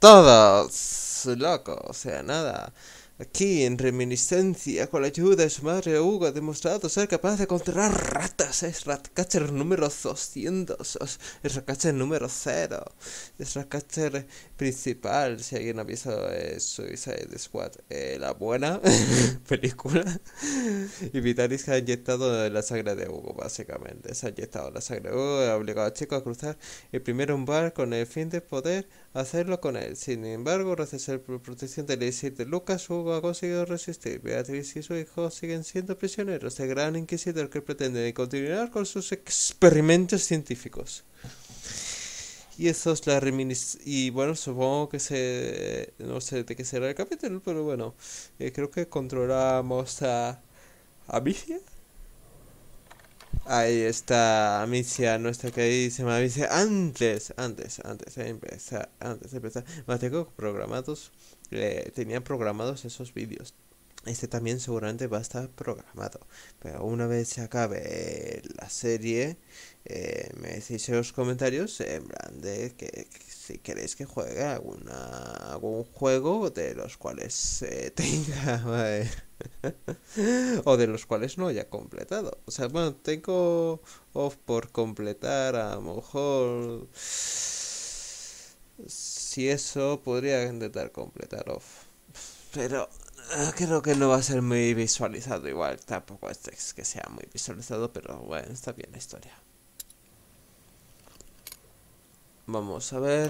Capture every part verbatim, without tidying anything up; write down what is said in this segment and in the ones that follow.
todos, loco, o sea, nada. Aquí, en reminiscencia, con la ayuda de su madre, Hugo ha demostrado ser capaz de controlar ratas. Es Ratcatcher número doscientos, es Ratcatcher número cero, es Ratcatcher principal. Si alguien ha visto eh, Suicide Squad, eh, la buena película. Y Vitalis ha inyectado la sangre de Hugo, básicamente. Se ha inyectado la sangre de Hugo y ha obligado al chico a cruzar el primer umbral con el fin de poder hacerlo con él. Sin embargo, gracias a la protección del elixir de Lucas, Hugo ha conseguido resistir. Beatriz y su hijo siguen siendo prisioneros del gran inquisidor que pretende continuar con sus experimentos científicos. Y eso es la reminiscencia. Y bueno, supongo que se. No sé de qué será el capítulo, pero bueno. Eh, creo que controlamos a. ¿Amicia? Ahí está Amicia, nuestra queridísima Amicia. Antes, antes, antes de empezar. Antes de empezar. Bueno, tengo programados. Eh, tenía programados esos vídeos. Este también seguramente va a estar programado. Pero una vez se acabe la serie, eh, me decís en los comentarios en plan de que, que si queréis que juegue alguna, algún juego de los cuales eh, tenga, vale, o de los cuales no haya completado. O sea, bueno, tengo off por completar, a lo mejor si eso podría intentar completar off. Pero eh, creo que no va a ser muy visualizado igual. Tampoco es que sea muy visualizado, pero bueno, está bien la historia. Vamos a ver.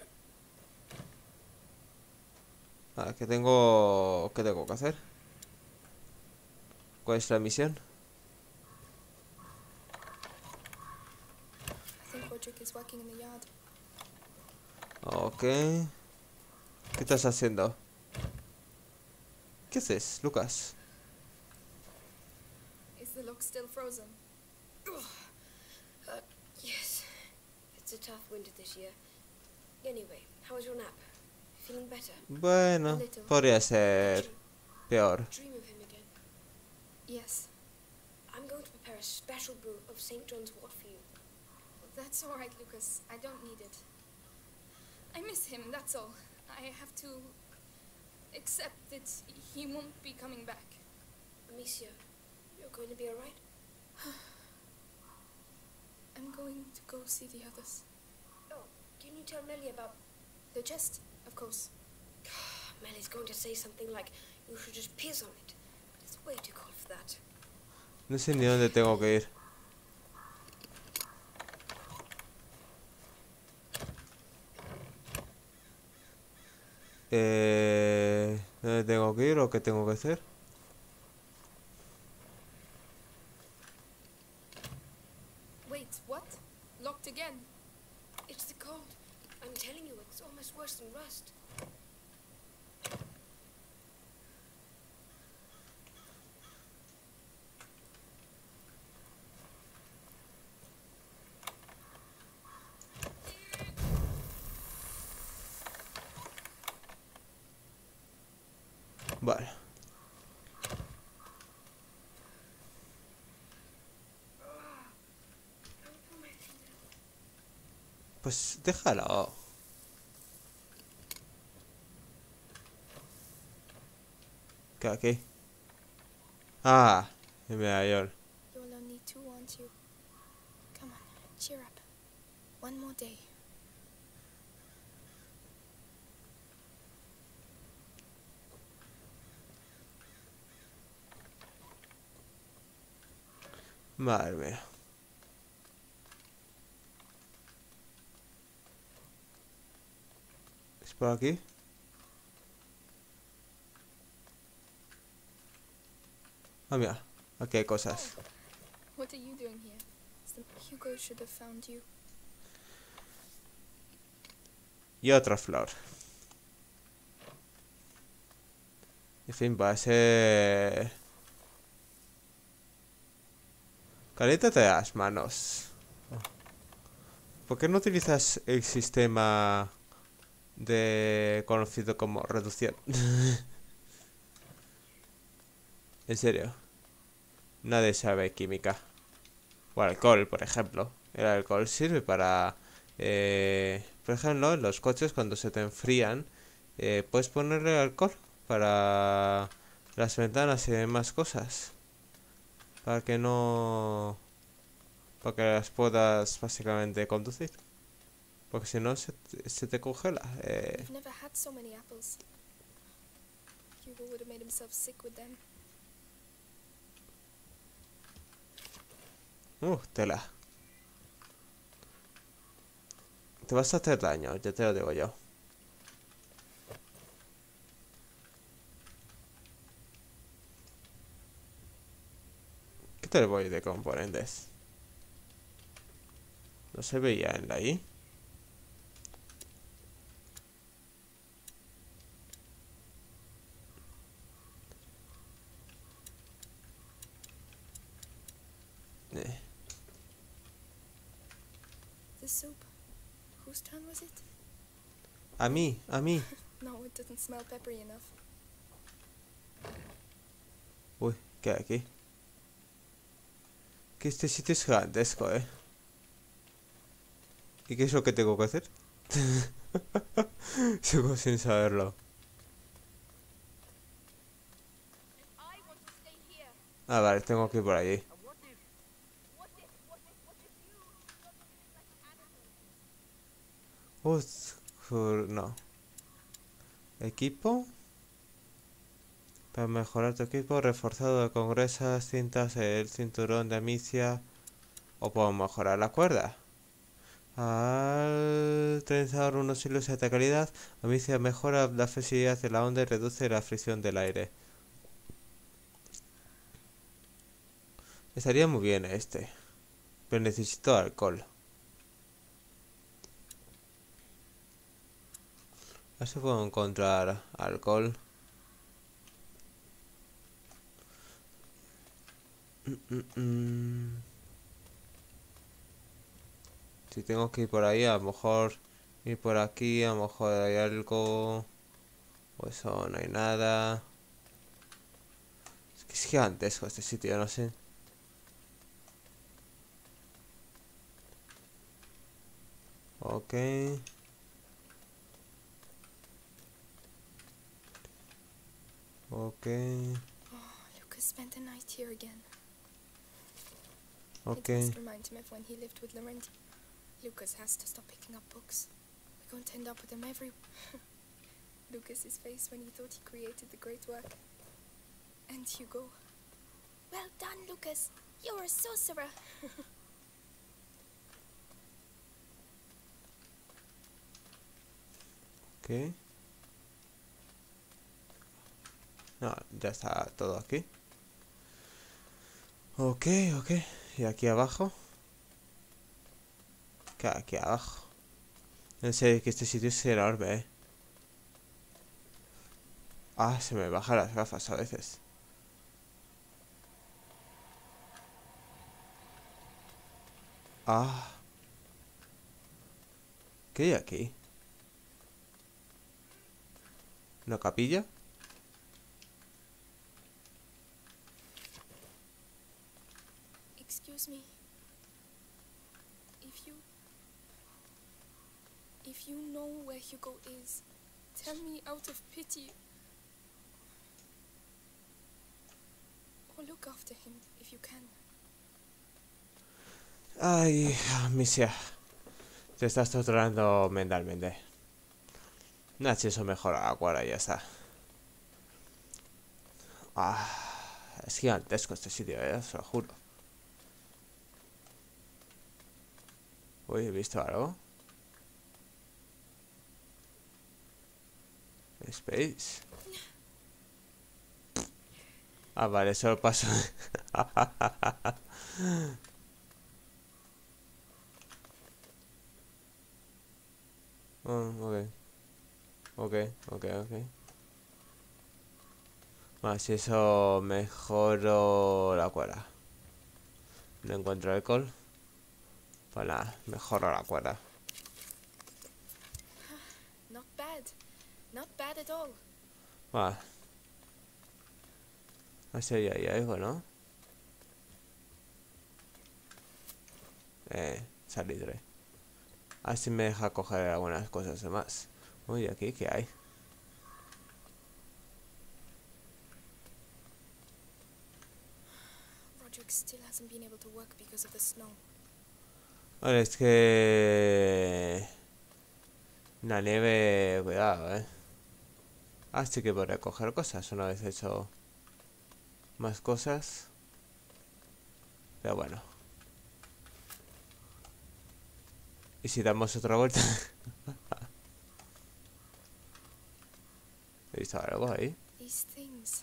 Ah, ¿qué tengo, qué tengo que hacer? ¿Cuál es la misión? Ok. ¿Qué estás haciendo? ¿Qué haces, Lucas? Is the lock still frozen? Uh, yes. It's a tough winter this year. Anyway, how was your nap? Feeling better? Bueno, podría ser peor. Dream of him again. Yes. I'm going to prepare a special brew of Saint John's wort for you. That's all right, Lucas. I don't need it. I miss him, that's all. I have to accept that he won't be coming back. Amicia, you're going to be alright? I'm going to go see the others. Oh, can you tell Melly about... The chest, of course. Melly's going to say something like, you should just piss on it. But it's way too cold for that. No sé ni dónde tengo que ir. Eh, ¿Dónde tengo que ir o qué tengo que hacer? Wait, what? Locked again? It's the cold. I'm telling you, it's almost worse than rust. Vale. Pues déjalo. ¿Qué aquí? Ah, el medallón. You'll only need two, won't you? Come on, cheer up. One more day. Madre mía. ¿Es por aquí? Ah, mira. Aquí hay cosas. What are you doing here? Hugo should have found you. Y otra flor. En fin, va a ser... Calítate las manos. ¿Por qué no utilizas el sistema de conocido como reducción? En serio. Nadie sabe química. O alcohol, por ejemplo. El alcohol sirve para Eh, por ejemplo, en los coches cuando se te enfrían, eh, puedes ponerle alcohol para las ventanas y demás cosas. Para que no... Para que las puedas básicamente conducir. Porque si no se, se te congela. Eh, We've never had so many apples. Hugo would have made himself sick with them. uh, tela. Te vas a hacer daño, ya te lo digo yo. ¿Qué te voy de componentes? No se veía en la I. Eh. The soup. Whose turn was it? A mí, a mí. No, it doesn't smell peppery enough. Uy, ¿qué hay aquí? Que este sitio es gigantesco, eh. ¿Y qué es lo que tengo que hacer? Sigo sin saberlo. Ah, vale, tengo que ir por allí. Oscur... no. Equipo. Para mejorar tu equipo, reforzado con gruesas cintas, el cinturón de amicia. O puedo mejorar la cuerda. Al trenzar unos hilos de alta calidad, amicia mejora la flexibilidad de la onda y reduce la fricción del aire. Estaría muy bien este. Pero necesito alcohol. A ver si puedo encontrar alcohol. Mm, mm, mm. Si tengo que ir por ahí, a lo mejor ir por aquí, a lo mejor hay algo. O eso, no hay nada. Es que es gigantesco este sitio, no sé. Ok. Ok. Oh, Lucas spent the night here again. Ok. It must remind him of when he lived with Laurenti. Lucas has to stop picking up books. We're going to end up with them every... Lucas's face when he thought he created the great work. And Hugo. Well done, Lucas. You're a sorcerer. Ok. No, ya está todo aquí. Ok, ok. Y aquí abajo. ¿Qué hay aquí abajo? En serio que este sitio es enorme, eh. Ah, se me bajan las gafas a veces. Ah. ¿Qué hay aquí? ¿Una capilla? Excuse me. If you... If you know where Hugo is, tell me out of pity. Or look after him, if you can. Ay, Misia. Te estás torturando mentalmente. No, si eso mejora la cuadra y ya está. Ah, es gigantesco este sitio, eh, os lo juro. Uy, ¿he visto algo? Space. Ah, vale, solo paso. Oh, ok. Ok, ok, ok. Bueno, si eso mejoro la cuerda. No encuentro alcohol. Pues nada, mejoro la cuerda. Not bad. Not bad at all. Vale. Así hay ahí algo, ¿no? Eh, salitre. Así me deja coger algunas cosas más. Uy, aquí, ¿qué hay? Roderick still hasn't been able to work because of the snow. Vale, es que... La nieve... Cuidado, eh. Así que podré coger cosas una vez hecho más cosas. Pero bueno. ¿Y si damos otra vuelta? ¿He visto algo ahí? These things.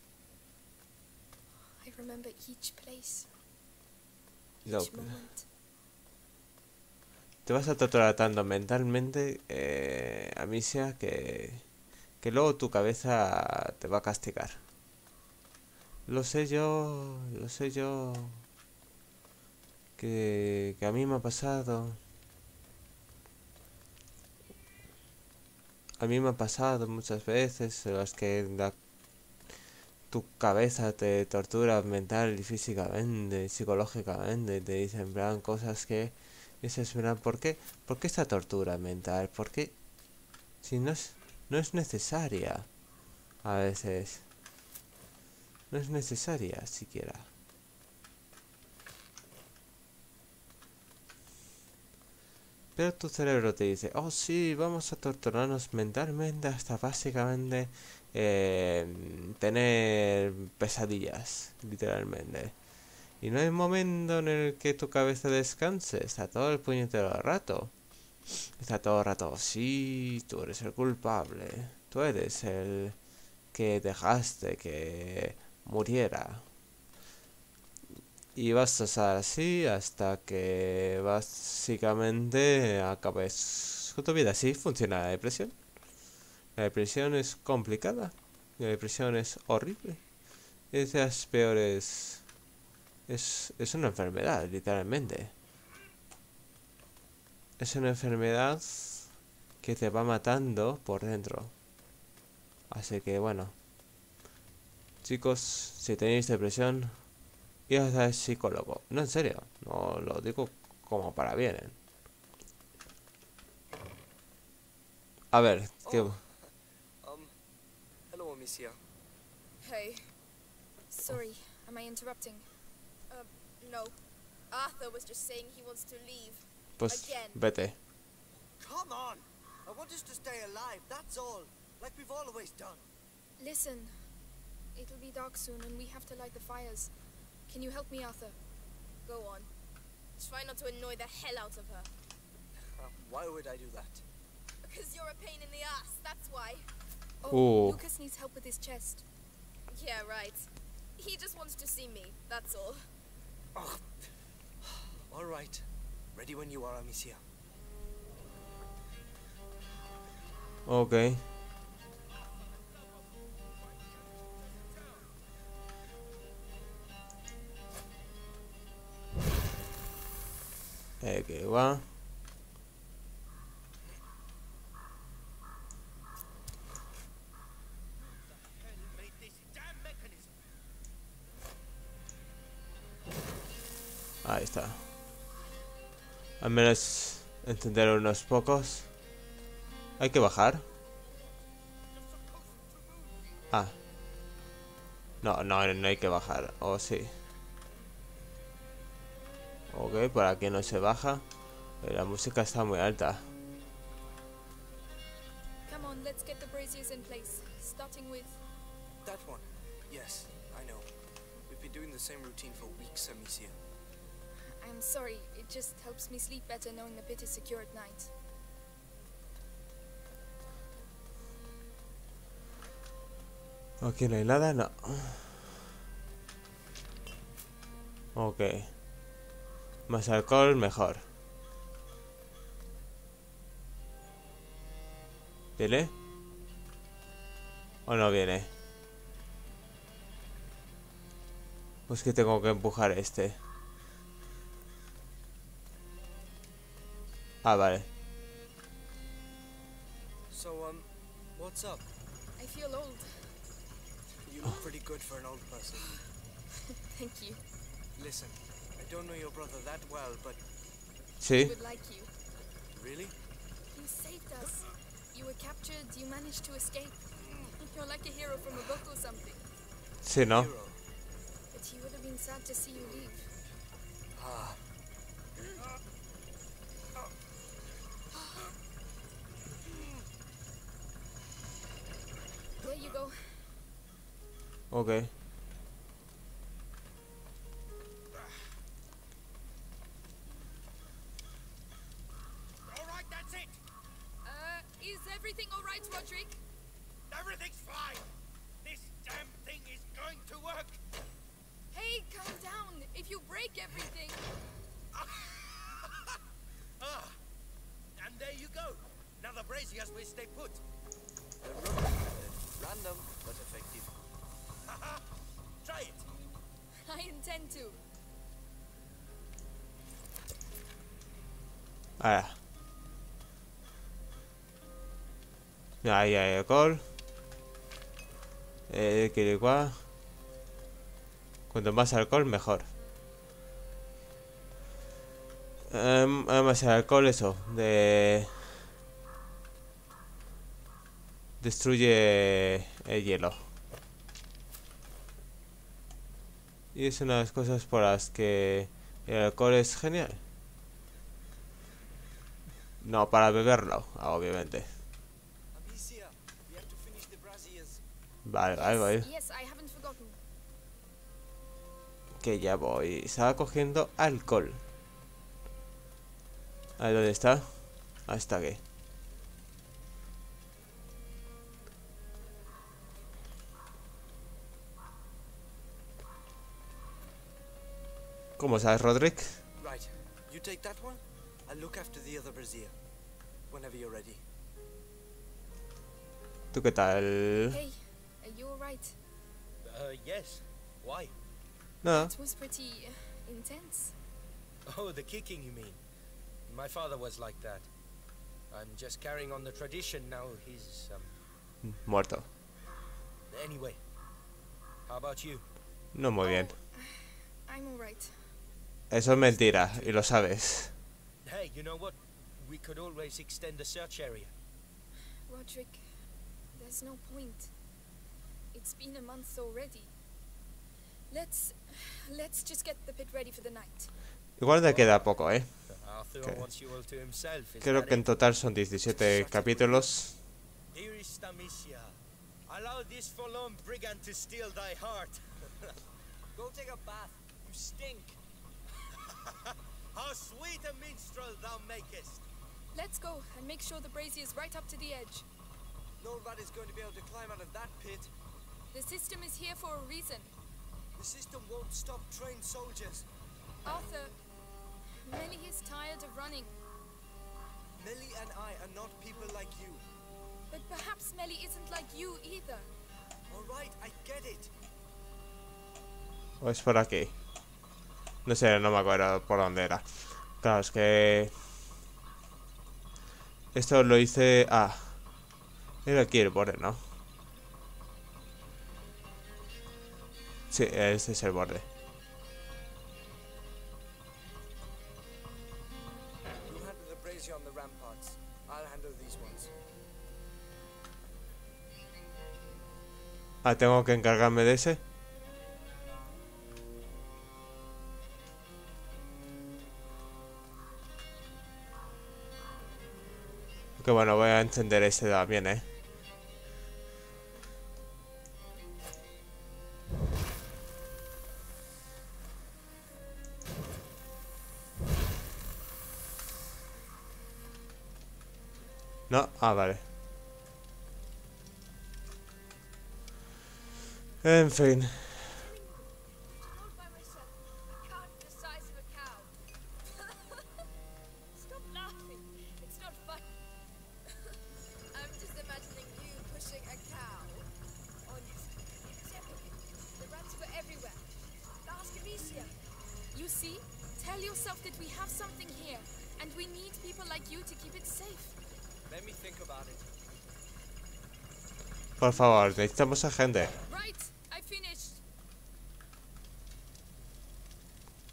I remember each place. No. Each moment. Te vas a torturar tanto mentalmente, eh, Amicia, que, que luego tu cabeza te va a castigar. Lo sé yo, lo sé yo, que, que a mí me ha pasado. A mí me ha pasado muchas veces en las que la, tu cabeza te tortura mental y físicamente, y psicológicamente, y te dicen en plan cosas que dices, en plan, ¿por qué? ¿Por qué esta tortura mental? ¿Por qué? Si no es, no es necesaria, a veces. No es necesaria siquiera. Pero tu cerebro te dice, oh sí, vamos a torturarnos mentalmente hasta básicamente eh, tener pesadillas, literalmente. Y no hay momento en el que tu cabeza descanse, está todo el puñetero rato. Está todo el rato, sí, tú eres el culpable, tú eres el que dejaste que muriera. Y vas a estar así hasta que básicamente acabes con tu vida. Así funciona la depresión. La depresión es complicada. La depresión es horrible. Es de las peores... Es, es una enfermedad, literalmente. Es una enfermedad que te va matando por dentro. Así que bueno. Chicos, si tenéis depresión, ir al psicólogo. No, en serio. No lo digo como para bien, ¿eh? A ver, ¿qué? Oh, um, hello, Amicia. Hey. Sorry, am I interrupting? Uh, no. Arthur was just saying he wants to leave. Pues Again. vete. Come on! I want us to stay alive, that's all. Like we've always done. Listen. It'll be dark soon and we have to light the fires. Can you help me, Arthur? Go on. Try not to annoy the hell out of her. Uh, why would I do that? Because you're a pain in the ass, that's why. Oh, Ooh. Lucas needs help with his chest. Yeah, right. He just wants to see me, that's all. Oh. All right. Ready when you are, Amicia. Ok. Eh, que va. Ahí está. Al menos entender unos pocos. Hay que bajar. Ah. No, no, no hay que bajar. O oh, sí. Ok, por aquí no se baja. Pero la música está muy alta. Come on, let's get the braziers in place. Starting with... That one. Yes, I know. We've been doing the same routine for weeks, Amicia. I'm sorry, it just helps me sleep better knowing the pit is secure at night. Aquí no hay nada, no. Ok. Más alcohol, mejor. ¿Viene? ¿O no viene? Pues que tengo que empujar este. Ah, vale. So, um, what's up? I feel old. You look pretty good for an old person. Thank you. Listen, I don't know your brother that well, but I Sí. would like you. really? saved us. You were captured, you managed to escape. You're like a hero from a book or something. Sí, ¿no? Hero. But he would have been sad to see you leave. Ah. There you go. Ok. All right, that's it. Uh, is everything alright, Roderick? Everything's fine. This damn thing is going to work. Hey, calm down. If you break everything... Ah, and there you go. Now the braziers will stay put. The rubber method. Random but effective. Haha. Try it. I intend to. Ahora. Ahí hay alcohol. Eh, que igual. Cuanto más alcohol, mejor. Um, además, el alcohol, eso. De. Destruye el hielo. Y es una de las cosas por las que el alcohol es genial. No para beberlo, obviamente. Amicia, we have to finish the braziers. Vale, vale, vale. Yes, I haven't forgotten. Que ya voy. Estaba cogiendo alcohol. A ver, ¿dónde está? Hasta aquí. ¿Cómo sabes, Roderick? Right. You take that one. I'll look after the other brazier. Whenever you're ready. ¿Tú qué tal? Hey, are you alright? Uh, yes. Why? Nada. It was pretty uh, intense. Oh, the kicking, you mean? My father was like that. I'm just carrying on the tradition now. He's, um... Muerto. Anyway. How about you? No muy bien. Oh, I'm alright. Eso es mentira, y lo sabes. Hey, you know what? We could always extend the search area. Roderick, there's no point. It's been a month already. Let's... let's just get the pit ready for the night. Igual te queda poco, ¿eh? Arthur Okay. wants you all to himself, is Creo that que en it? total son diecisiete capítulos. Dearest Amicia, allow this forlorn brigand to steal thy heart. Go take a bath. You stink. How sweet a minstrel thou makest. Let's go and make sure the brazier's right up to the edge. No rat is going to be able to climb out of that pit. The system is here for a reason. The system won't stop trained soldiers. Arthur, Melly is tired of running. Melly and I are not people like you. But perhaps Melly isn't like you either. All right, I get it. O es por aquí. No sé, no me acuerdo por dónde era. Claro, es que... Esto lo hice... Ah. Era aquí el borde, ¿no? Sí, ese es el borde. You handle the brazier on the ramparts. I'll handle these ones. Ah, tengo que encargarme de ese. Que bueno, voy a encender este también, ¿eh? No, ah, vale. En fin. All by myself. A cow the size of a cow. Stop laughing. It's not fun. I'm just imagining you pushing a cow. Honestly, it's epic. The rats were everywhere. Ask Amicia. You see? Tell yourself that we have something here, and we need people like you to keep it safe. Let me think about it. Por favor, necesitamos a gente. Right, I finished.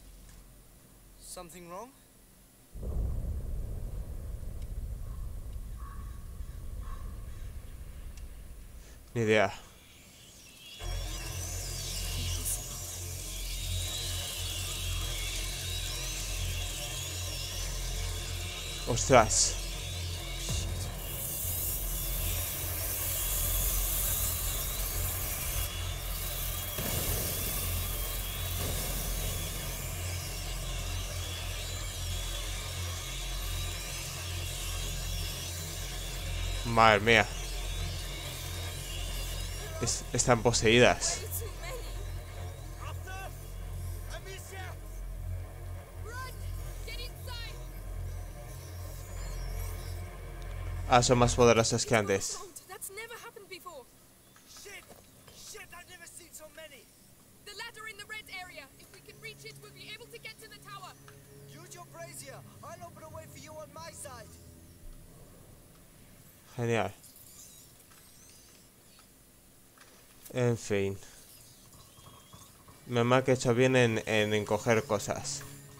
Something wrong? Ni idea. Ostras. Madre mía. Es, están poseídas. Way too many. Run! Get inside! Ah, son más poderosas que antes. That's never happened before. Shit! Shit, I've never seen so many! The ladder in the red area. If we can reach it, we'll be able to get to the tower. Use your brazier. I'll open a way for you on my side. Genial. En fin. Menos mal que he hecho bien en, en encoger cosas.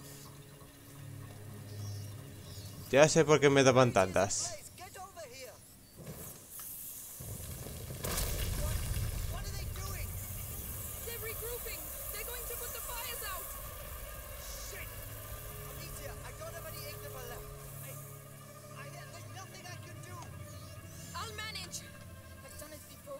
Ya sé por qué me daban tantas. Blaze, get over here. What are they doing? They're regrouping. They're going to put the fires out. Shit! Amicia, I don't have any Ignifer left. I, I, there's nothing I can do. I'll manage. I've done it before.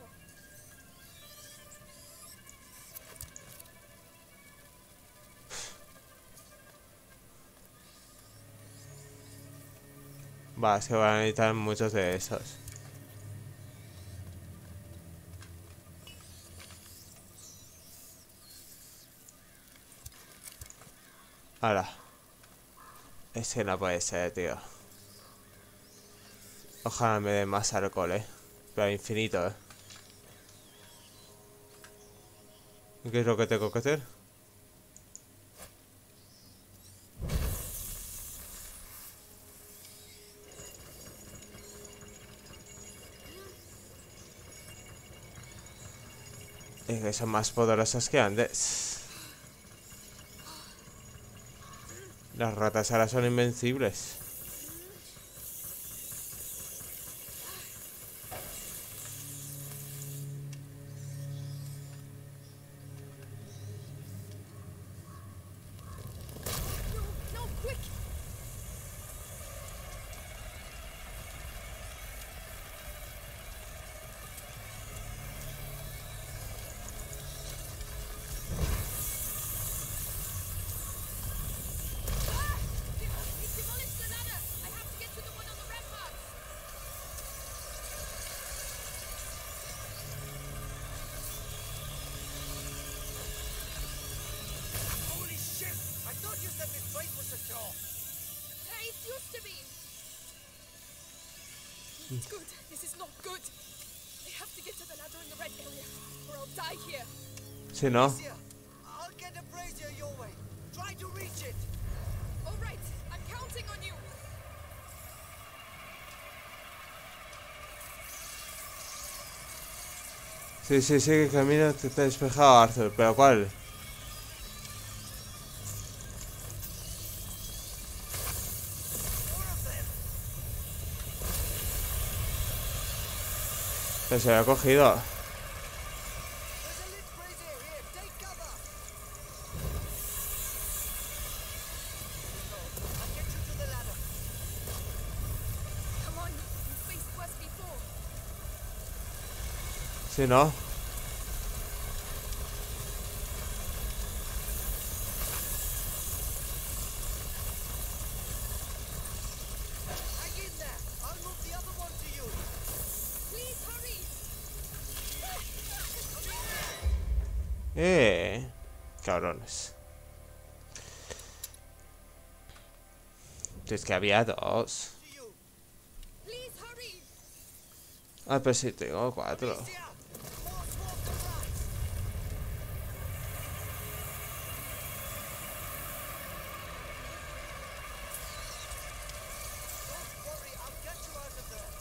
Va, es que van a necesitar muchos de esos. Ahora. Ese no puede ser, tío. Ojalá me dé más alcohol, eh. Pero infinito, eh. ¿Qué es lo que tengo que hacer? Es que son más poderosas que antes. Las ratas ahora son invencibles. No, no, quick! Ah! It demolished the ladder. I have to get to the one on the ramparts. Holy shit! I thought you said this place was secure. Uh, it used to be. It's good. This is not good. I have to get to the ladder in the red area, or I'll die here. Si no, Amicia, I'll get a brazier your way. Try to reach it. All right, I'm counting on you. sí, sí, sí, que el camino está despejado, Arthur. ¿Pero cuál? More of them. Que se lo he cogido. There's a lit brazier here. Take cover. I'll get you to the ladder. Come on, you faced worse before. Si no. Hang in there. I'll move the other one to you. Please hurry. Eh. Cabrones. Es que había dos. To you. Please hurry. Ah, pero sí, tengo cuatro. Amicia, more swarm supplies. Don't worry, I'll get you out of there.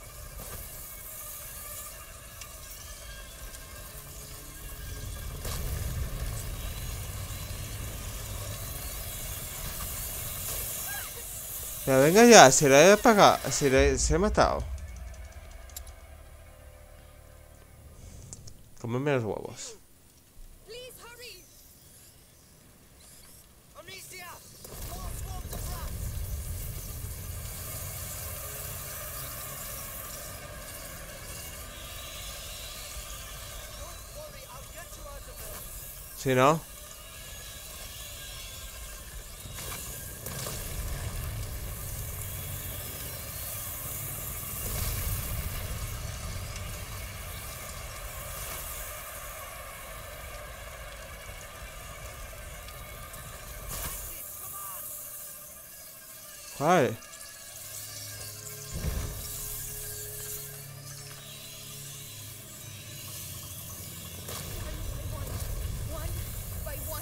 Ya, venga ya, se le he apagado. Se le se he matado. Comerme los huevos. Please hurry. Amicia! More swarms of rats! Don't worry, I'll get you out of there. Si no. Vale. One by one.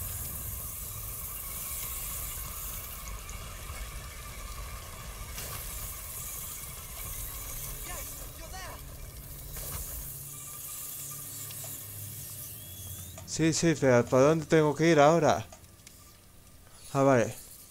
Yes, you're there! Sí, sí, pero ¿para dónde tengo que ir ahora? Ah, vale.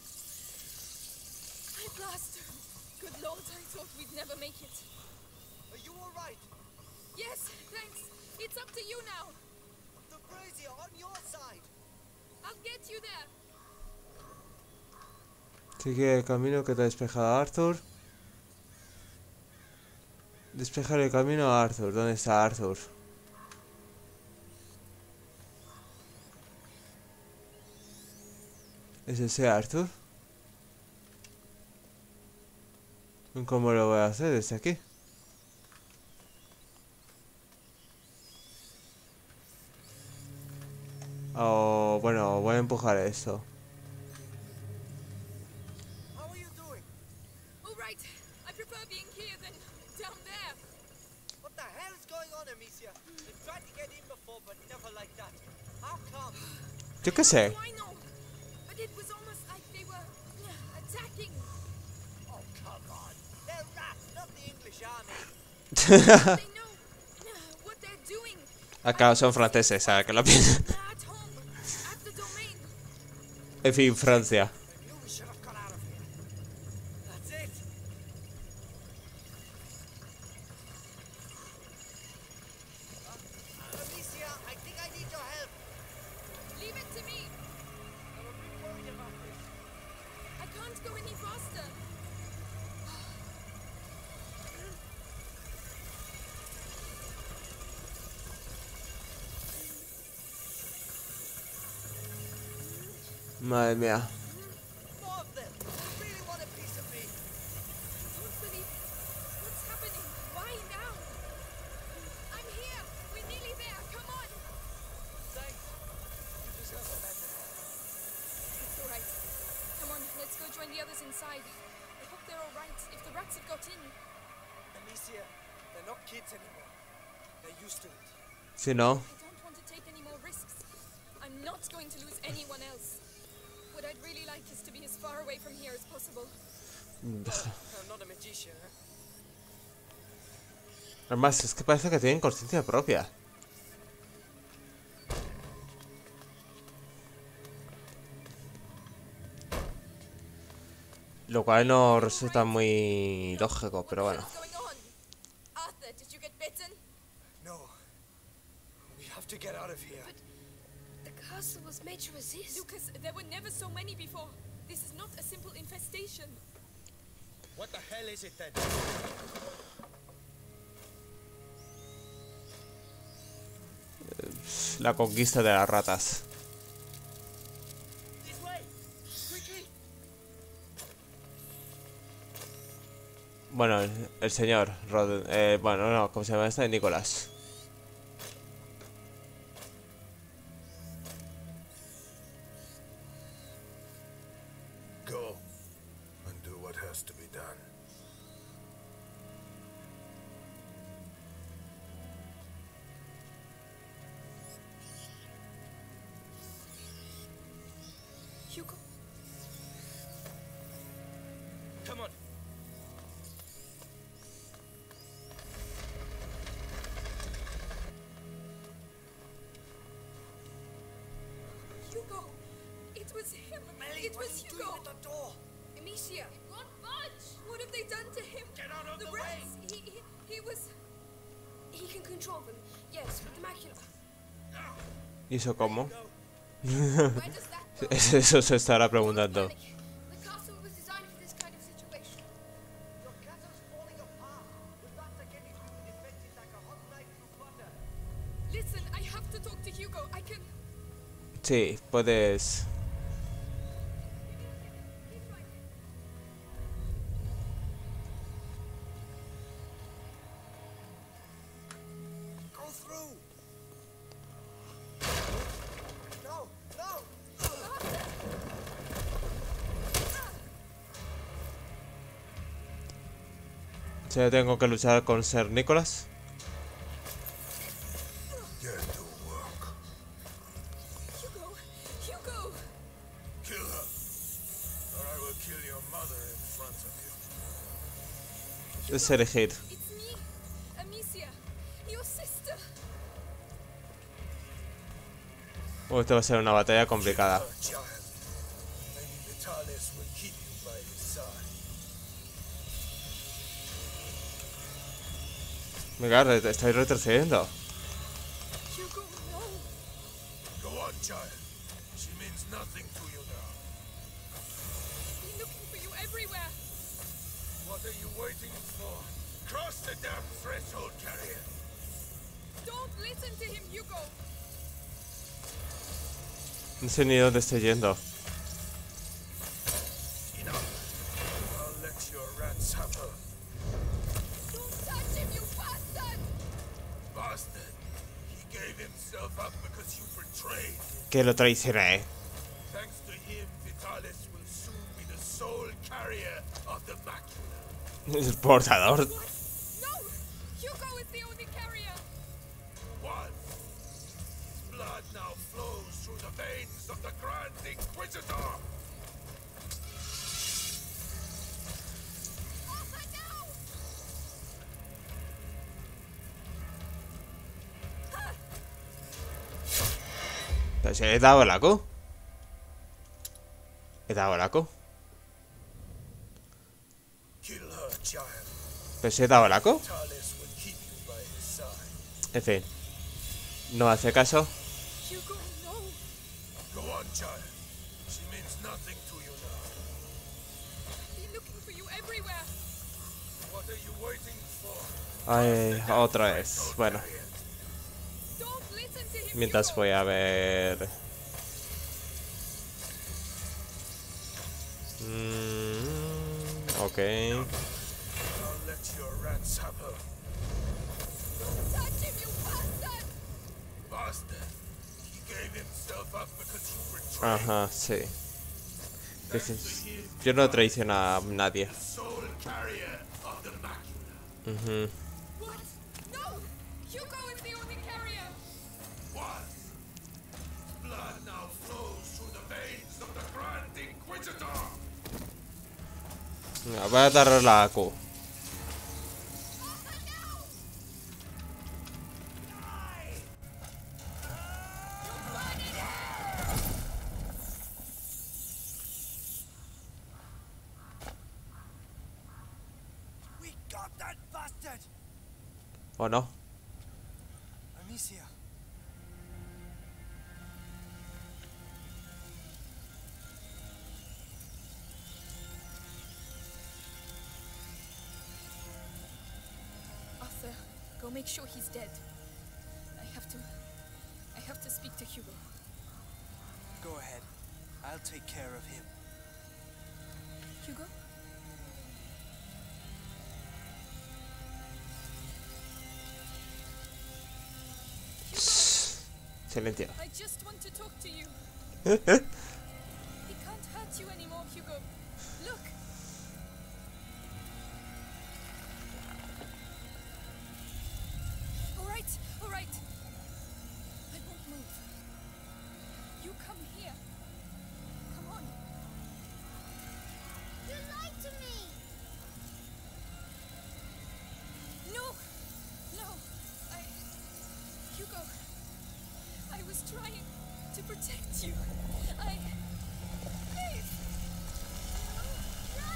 At last. Good lord, I thought we'd never make it. Are you alright? Yes, thanks. It's up to you now. The brazier on your side! I'll get you there. Sigue el camino que te ha despejado Arthur. Despejar el camino a Arthur. ¿Dónde está Arthur? ¿Es ese Arthur? ¿Cómo lo voy a hacer desde aquí? Oh, bueno, voy a empujar esto. How are you doing? All right. I prefer being here than down there. What the hell is going on, Amicia? They tried to get in before, but never like that. How come? Yo qué sé. Do I know? But it was almost like they were uh, attacking. Oh, come on. They're rats, not the English army. They know uh, what they're doing. Acá son franceses, ¿sabes? Que lo piensan. They're at home, at the domain. En fin, Francia. I knew we should have got out of here. That's it. Uh, Amicia, I think I need your help. Leave it to me. I'm a bit worried about this. I can't go any faster. Madre mía. More of them. They really want a piece of me. Don't believe it. What's happening? Why now? I'm here. We're nearly there. Come on. Thanks. You deserve a better. It's all right. Come on, let's go join the others inside. I hope they're all right. If the rats have got in. Amicia, they're not kids anymore. They're used to it. Si no. I don't want to take any more risks. I'm not going to lose anyone else. What I'd really like is to be as far away from here as possible. I'm not a magician, huh? Además, es que parece que tienen conciencia propia. Lo cual no resulta muy lógico, pero bueno. What's going on? Arthur, did you get bitten? No. We have to get out of here. The castle was made to resist. Lucas, there were never so many before. This is not a simple infestation. What the hell is it then? La conquista de las ratas. This way! Quickly! Bueno, el, el señor Rod, eh, bueno, no, ¿cómo se llama este? Nicolás. Go and do what has to be done. Hugo, Come on. Hugo, it was him. Melly, it what was are you doing Hugo. with the door? Amicia, it won't budge. What have they done to him? Get out of the the rats. way! He, he, he was. He can control them. Yes, with the macula. ¿Y eso cómo? Where does that go? Eso se estará preguntando. Panic. The castle was designed for this kind of situation. Your castle's falling apart. The rats are getting through the defenses like a hot knife through butter. Listen, I have to talk to Hugo. I can... Sí, puedes... Go through. No, no. O sea, tengo que luchar con Ser Nicholas. Get to work. Hugo! Hugo! Kill her. Or I will kill your mother in front of you. Es elegir. It's me, Amicia, your sister. Oh, esto va a ser una batalla complicada. Kill her, child. Maybe Vitalis will keep you by his side. Venga, re- estoy retrocediendo. Hugo, no. Go on, child. She means nothing to you now. Been looking for you everywhere. What are you waiting for? Cross the damn threshold, carrier. Don't listen to him, Hugo. No sé ni dónde estoy yendo. Enough. I'll let your rats have her. Don't touch him, you bastard! Bastard. He gave himself up because you betrayed him. Que lo traicioné. Thanks to him, Vitalis will soon be the sole carrier of the macula. El portador. No! Hugo is the only carrier. What? His blood now flows through the veins of the Grand Inquisitor. Arthur, no! Pero si he dado el aco. He dado el aco. Kill her, child. Pero si he dado el aco. Vitalis will keep you by his side. En fin. No hace caso. Hugo, no! Go on, child. She means nothing to you now. Been looking for you everywhere. What are you waiting for? Ay, otra vez. Bueno, Don't listen to him, mientras Hugo. voy a ver... Mm, ok. I'll let your rats have her. Don't touch him, you bastard! Bastard. He gave himself up because you betrayed Ajá, sí. Thanks to Dices, him, yo no traiciono a nadie. sole carrier of the macula. Ujú. What? No! Hugo is the only carrier! What? His blood now flows through the veins of the Grand Inquisitor. Venga, voy a dar la A Q. We got that bastard. ¿O no? Amicia. Arthur, go make sure he's dead. I have to... I have to speak to Hugo. Go ahead. I'll take care of him. Hugo? Silencio. I just want to talk to you. He can't hurt you anymore, Hugo. Look! Alright, alright. I won't move. You come here. Come on. You lied to me! No! No! I... Hugo... I was trying to protect you. I... Please! No!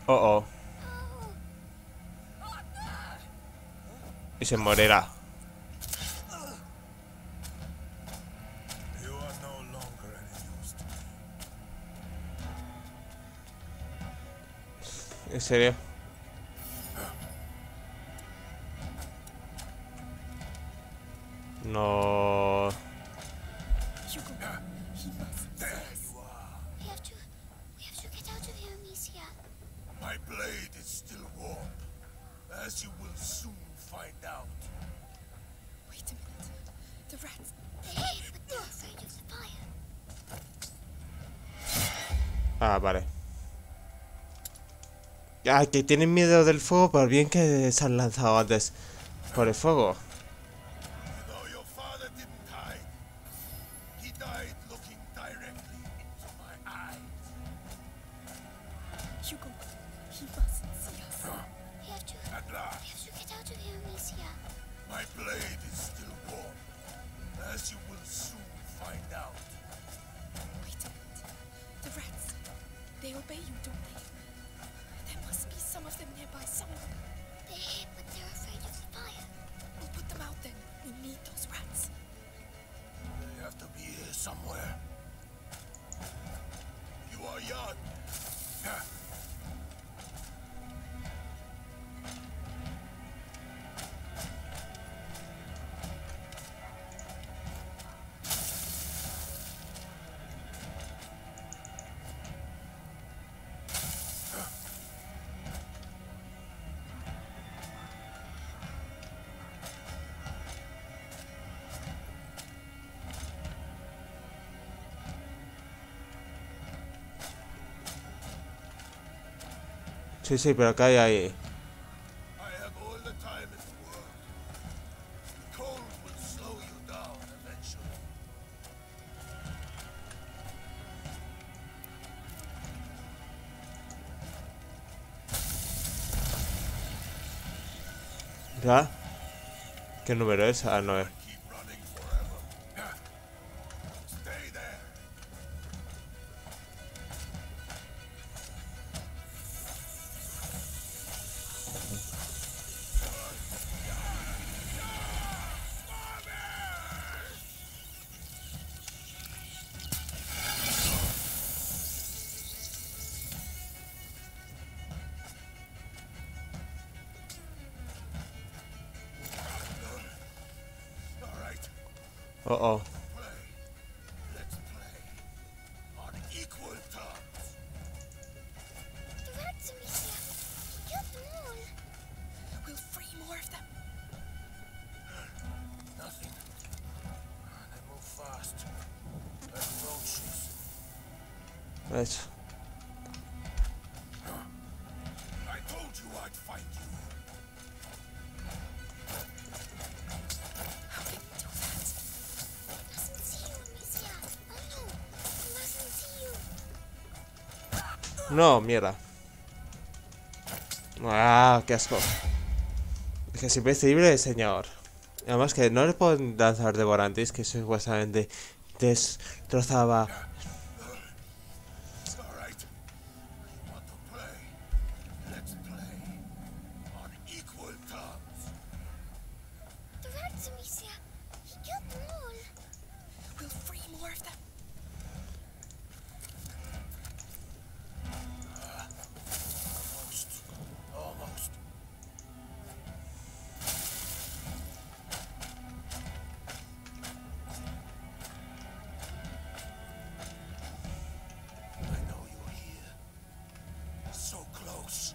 Oh, oh. Y se morirá. You are no longer any use to me. ¿En serio? No. Hugo, he mustn't see us. We have to... We have to get out of here, Amicia. My blade is still warm, as you will soon find out. Wait a minute. The rats. Hey, but they're afraid of the fire. Ah, vale. Ah, que tienen miedo del fuego por bien que se han lanzado antes por el fuego. Though your father didn't hide, he died looking directly into my eyes. Hugo, he mustn't see us. We have to... At We last, have to get out of here, Amicia. my blade is still warm, as you will soon find out. Wait a minute. The rats. They obey you, don't they? There must be some of them nearby somewhere. They're here, but they're afraid of the fire. We'll put them out then. We need those rats. They have to be here somewhere. You are young. Ha. Sí, sí, pero ¿qué hay ahí? I have all the time in the world. The cold will slow you down eventually. ¿Ya? ¿Qué número es? Ah, no es. Keep running forever. Ha. Stay there. All right. Oh, oh. Play. Let's play. On equal terms. The rats, Amicia. He killed them all. We'll free more of them. Nothing. They move fast. Like roaches. Eso. I told you I'd find you. How can we do that? Mustn't see you, Amicia. Oh no. We mustn't see you. No, mierda. Ah, qué asco. Es que es invencible, señor. Además que no le pueden lanzar devorantes, que eso supuestamente destrozaba. All right. You want to play? Let's play. On equal terms. The rats, Amicia. He killed them all. We'll free more of them. Almost. Almost. I know you're here. So close.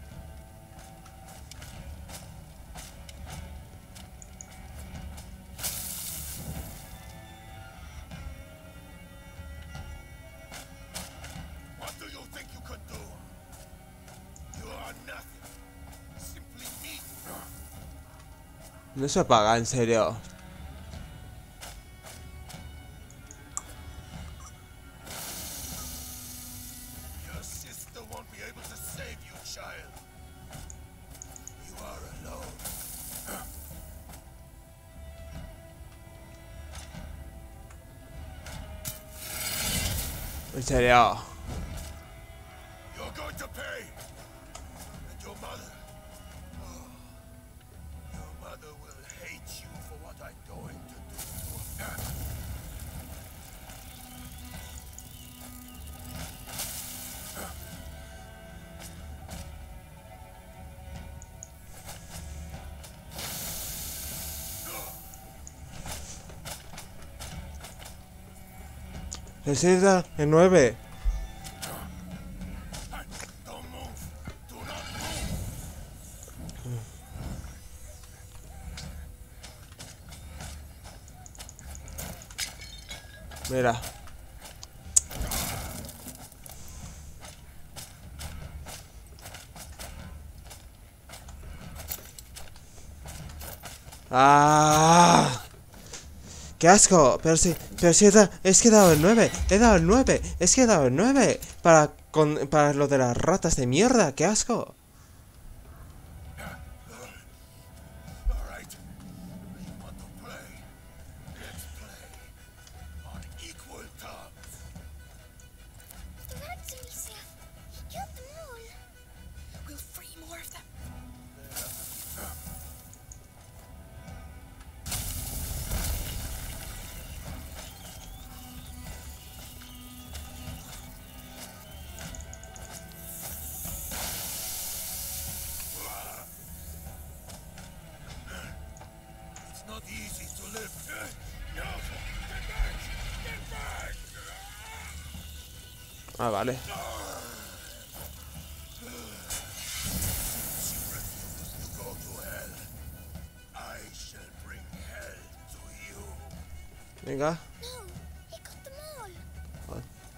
What do you think you can do? You are nothing. Simply meat. No se apaga, en serio. Your sister won't be able to save you, child. You are alone. En serio. You're going to pay. Necesita el nueve. Don't move. Do not move. Mira. ¡Ah! ¡Qué asco! Pero si, pero si he da, es que he dado el nueve. He dado el nueve. Es que he dado el nueve. Para, con, para lo de las ratas de mierda. ¡Qué asco! All right. You want to play? Let's play on equal terms. The rats, Amicia. He killed them all. We'll free more of them. It's not easy to live. No! Get back! Get back! Ah, vale. She refused to go to hell. I shall bring hell to you. Venga. No, he got them all.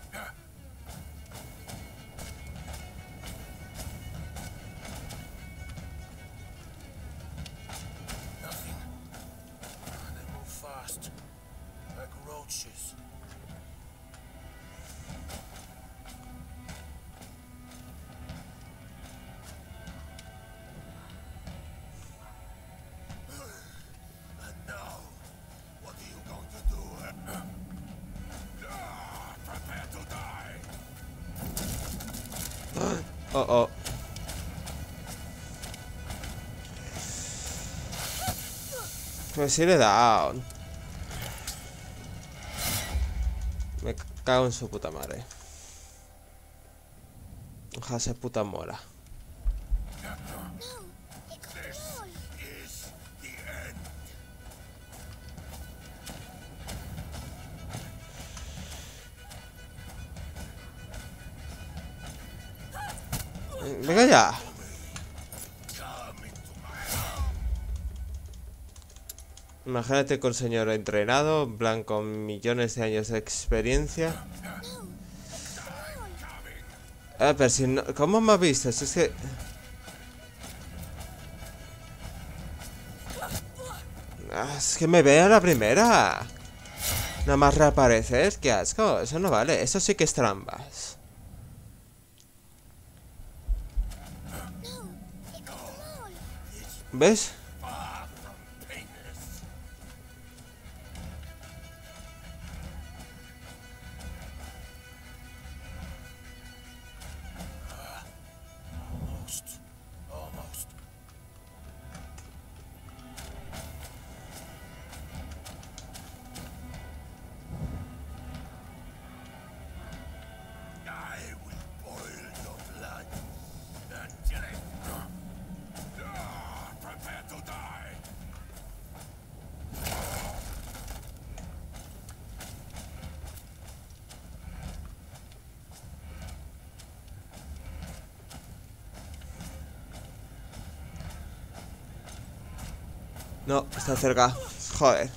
Nothing. They move fast, like roaches. And now, what are you going to do? Ah, prepare to die. Oh, oh. Pues sí le he dado. Me cago en su puta madre. Ojalá se puta muera. No, he got them all. Is the end. Venga ya. Come into my arms. Imagínate con señor entrenado, en plan con millones de años de experiencia. Ah, pero si no, ¿cómo me has visto? Si es que... Ah, es que me ve a la primera. Nada más reaparecer, qué asco. Eso no vale, eso sí que es trampas. No, he got them all. ¿Ves? Far from painless. Almost. Almost. I will boil your blood until it... Ah, prepare to die. No, está cerca. Joder.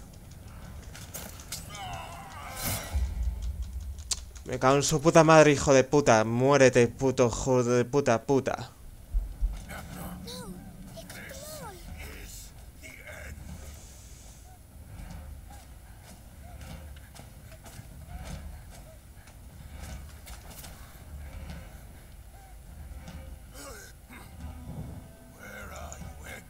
Me cago en su puta madre, hijo de puta. Muérete, puto hijo de puta puta. No, he got them all. Is the end. Where are you, Egg?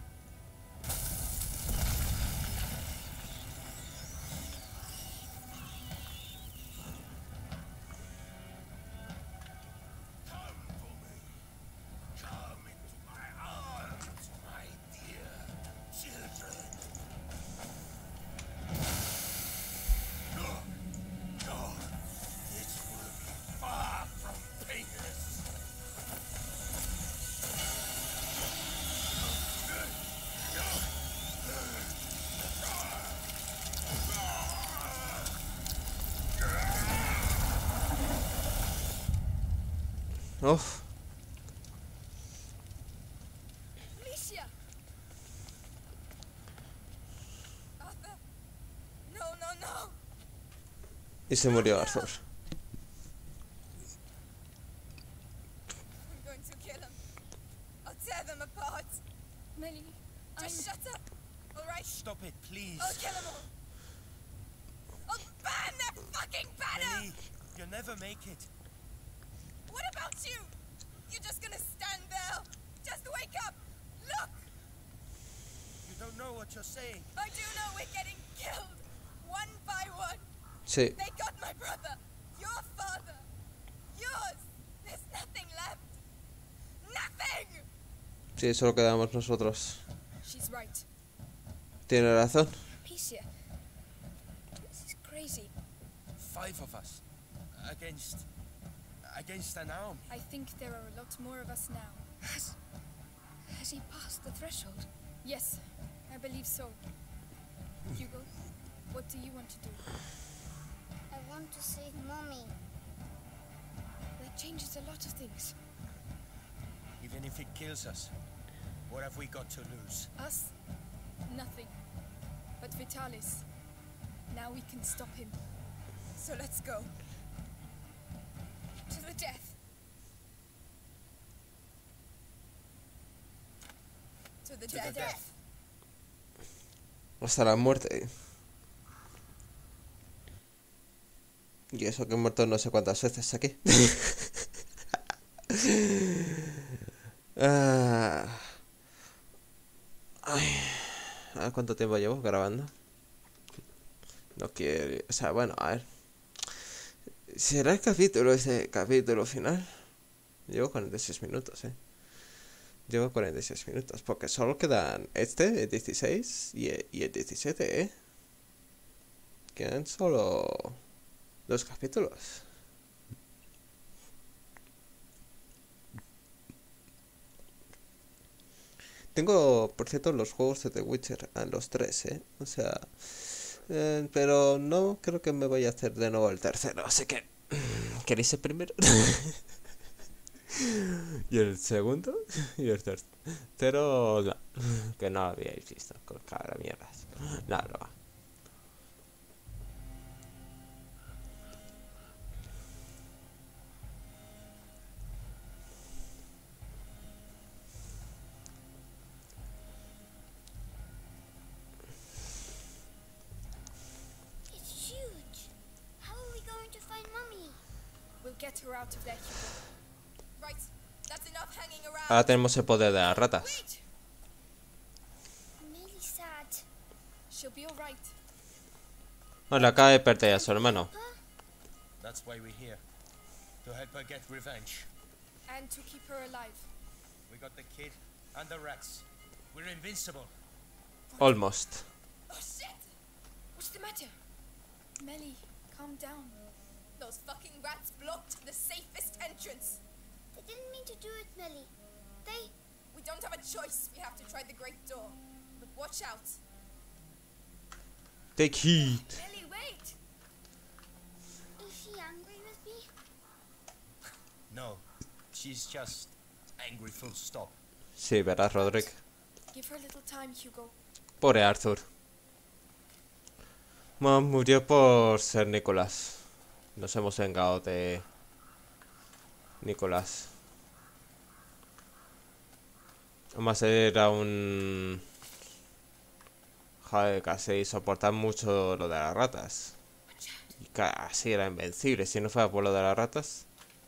Come to me. Uf. Alicia! Arthur! No, no, no! Y se murió Arthur. I'm going to kill them. I'll tear them apart. Melly, I'm... Just shut up, alright? Stop it, please. I'll kill them all. I'll burn their fucking banner! Ellie, you'll never make it. What about you? You're just gonna stand there? Just wake up! Look! You don't know what you're saying. I do know we're getting killed! One by one! Sí. They got my brother! Your father! Yours! There's nothing left! Nothing! Sí, solo quedamos nosotros. She's right. Tiene razón. Alicia. This is crazy. Five of us. Against... Against an army. I think there are a lot more of us now. Has... Has he passed the threshold? Yes, I believe so. Hugo, what do you want to do? I want to save Mommy. That changes a lot of things. Even if it kills us, what have we got to lose? Us? Nothing. But Vitalis. Now we can stop him. So let's go. To the death. To the To death. the death. Hasta la muerte. Y eso que he muerto no sé cuántas veces aquí. ah. Ay. ¿A cuánto tiempo llevo grabando? No quiero... O sea, bueno, a ver. ¿Será el capítulo ese capítulo final? Llevo cuarenta y seis minutos, eh. Llevo cuarenta y seis minutos. Porque solo quedan este, el dieciséis y el, y el diecisiete, eh. Quedan solo dos capítulos. Tengo, por cierto, los juegos de The Witcher, a los tres, eh. O sea... Eh, pero no creo que me vaya a hacer de nuevo el tercero, así que... ¿Queréis el primero? ¿Y el segundo? ¿Y el tercero? No, que no lo habíais visto, con cabra mierdas. No, no. It's huge. How are we going to find Mommy? We'll get her out of there, Hugo. Right. That's enough hanging around. Ahora tenemos el poder de las ratas. Wait. I'm really sad. She'll be alright. Bueno, acaba de perder a su hermano. Papa? That's why we're here. To help her get revenge. And to keep her alive. We got the kid and the rats. We're invincible. Almost. Oh shit! What's the matter? Melly, calm down. Those fucking rats blocked the safest entrance. They didn't mean to do it, Melly. They... We don't have a choice. We have to try the great door. But watch out. Take heed. Ellie, wait! Is she angry with me? No, she's just angry full stop. Sí, verás, Roderick. Give her a little time, Hugo. Pobre Arthur. Bueno, murió por ser Nicolás. Nos hemos vengado de Nicolás. Además era un... Joder, casi soportar mucho lo de las ratas. Y casi era invencible. Si no fuera por lo de las ratas.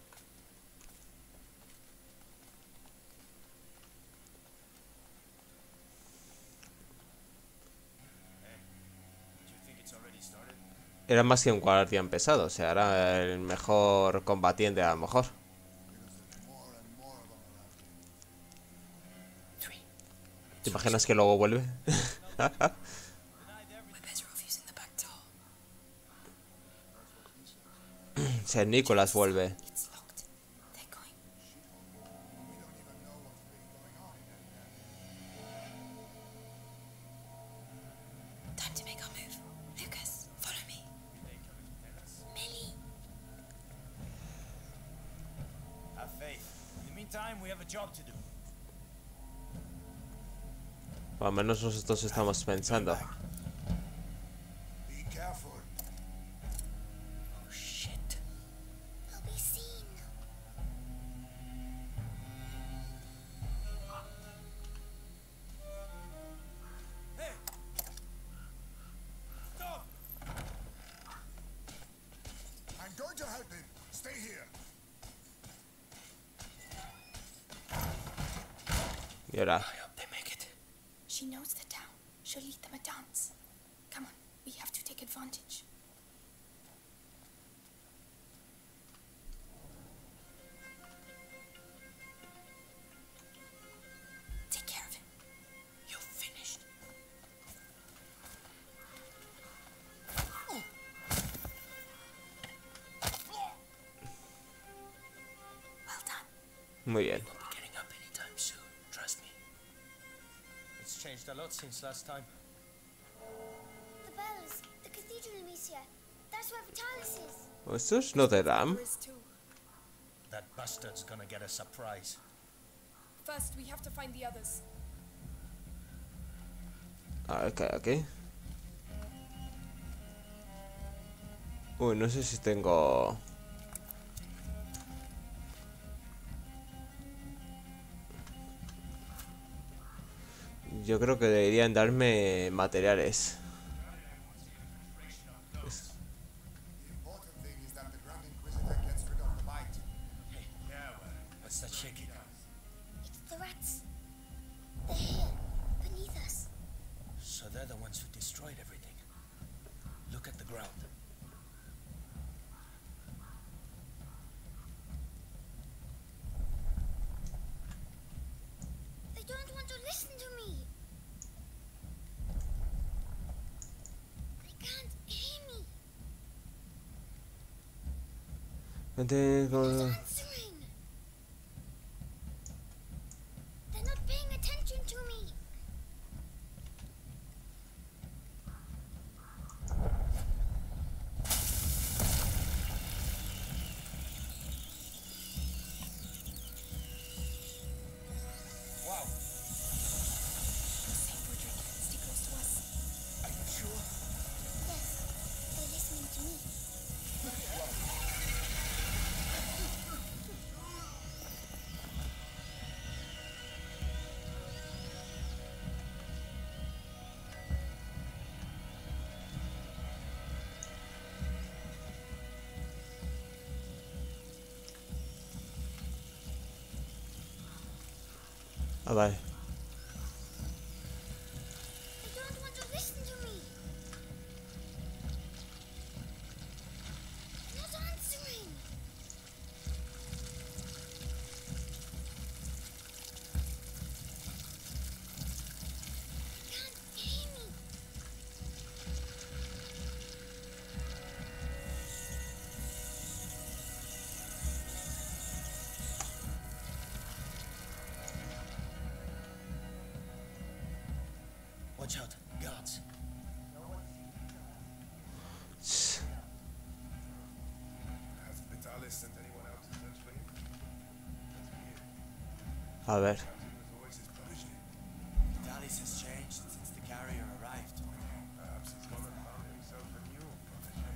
Era más que un guardián pesado. O sea, era el mejor combatiente a lo mejor. ¿Te imaginas que luego vuelve? Si Nicolás vuelve. Faith. In the meantime, we have a job to do. O al menos nosotros estamos pensando. Be careful. Oh shit. I'll be seen. Hey! Stop! I'm going to help him. Stay here. Y ahora. I hope they make it. She knows the town. She'll lead them a dance. Come on, we have to take advantage. Take care of him. You're finished. Well done. Muy bien. Won't be getting up anytime soon. Trust me. It's changed a lot since last time. The bells. The cathedral, Amicia. That's where Vitalis is. ¿Esto es Notre Dame? There is too. That bastard's gonna get a surprise. First, we have to find the others. Ah, ok, ok. Uy, no sé si tengo... Yo creo que deberían darme materiales. Es- The important thing is that the Grand Inquisitor gets rid of the bite. What's that shaking? It's the rats. They're here, beneath us. So they're the ones who destroyed everything. Look at the ground. They don't want to listen to me. They can't hear me. Gente Who's con- answering? They're not paying attention to me. Wow. Safe, Roderick. Stay close to us. Are you sure? Yes, they're listening to me. Ah, vale. They don't want to listen to me. They're not answering. They can't hear me. Watch out, guards. Has Vitalis sent anyone out to search for him? A ver. He was always his protege. Vitalis has changed since the carrier arrived. Perhaps he's gone and found himself a new protege.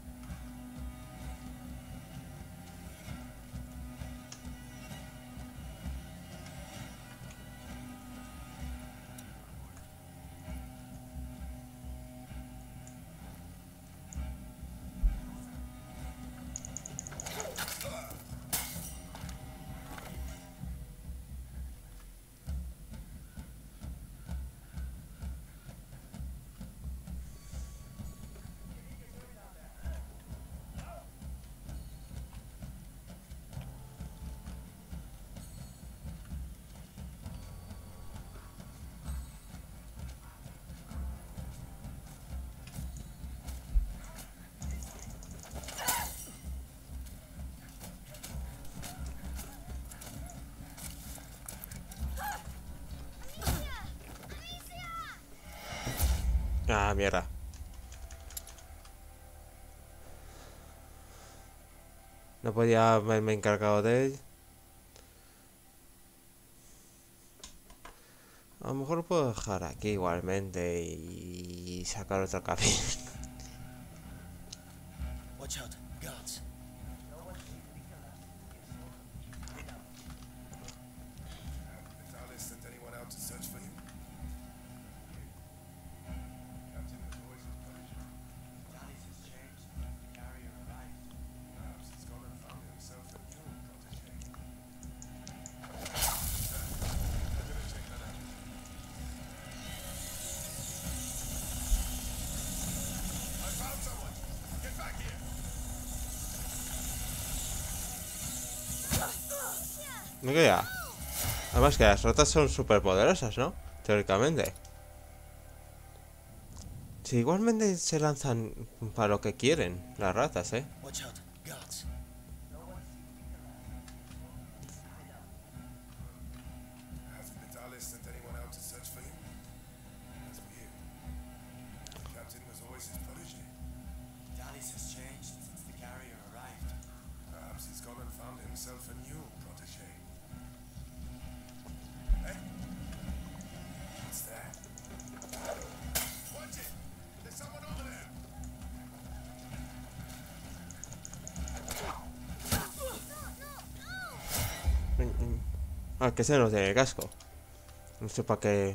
Ah, mierda. No podía haberme encargado de él. mejor puedo dejar aquí igualmente y sacar otro camino. Watch out, guards. Vitalis sent anyone out to search for you? Captain McCoy's his protege. Vitalis has changed. The carrier arrived. Perhaps he's gone and found himself a new protege. I'm gonna check that out. I found someone! Get back here! No que ya. Además que las ratas son súper poderosas, ¿no? Teóricamente. Si igualmente se lanzan para lo que quieren las ratas, ¿eh? Watch out, guards. Hasn't Vitalis sent anyone out to search for you? That's weird. The captain was always his protege. Vitalis has changed since the carrier arrived. Perhaps he's gone and found himself a new protege. Hey? What's that? Watch it! There's someone over there! Ah, que se nos tiene el casco. No sé para qué.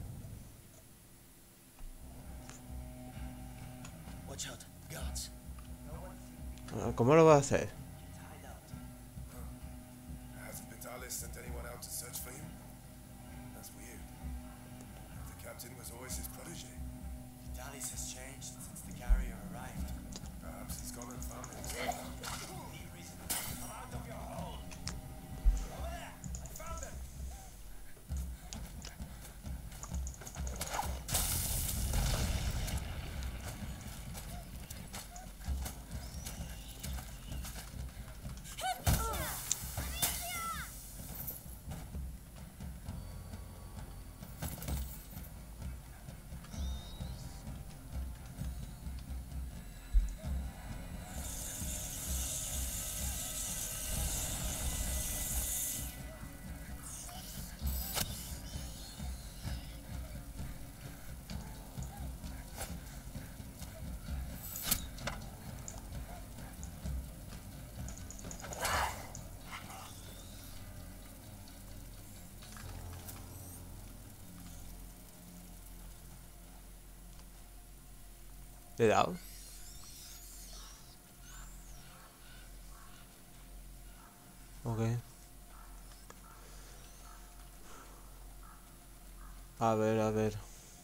Watch out, guards. Ah, ¿cómo lo va a hacer? Hasn't Vitalis sent anyone out to search for you? That's weird. The captain was always his protege. Vitalis has changed since the carrier arrived. Perhaps he's gone and found himself. Come out of your hole! Over there! I found him! ¿Le he dado? Ok. A ver, a ver.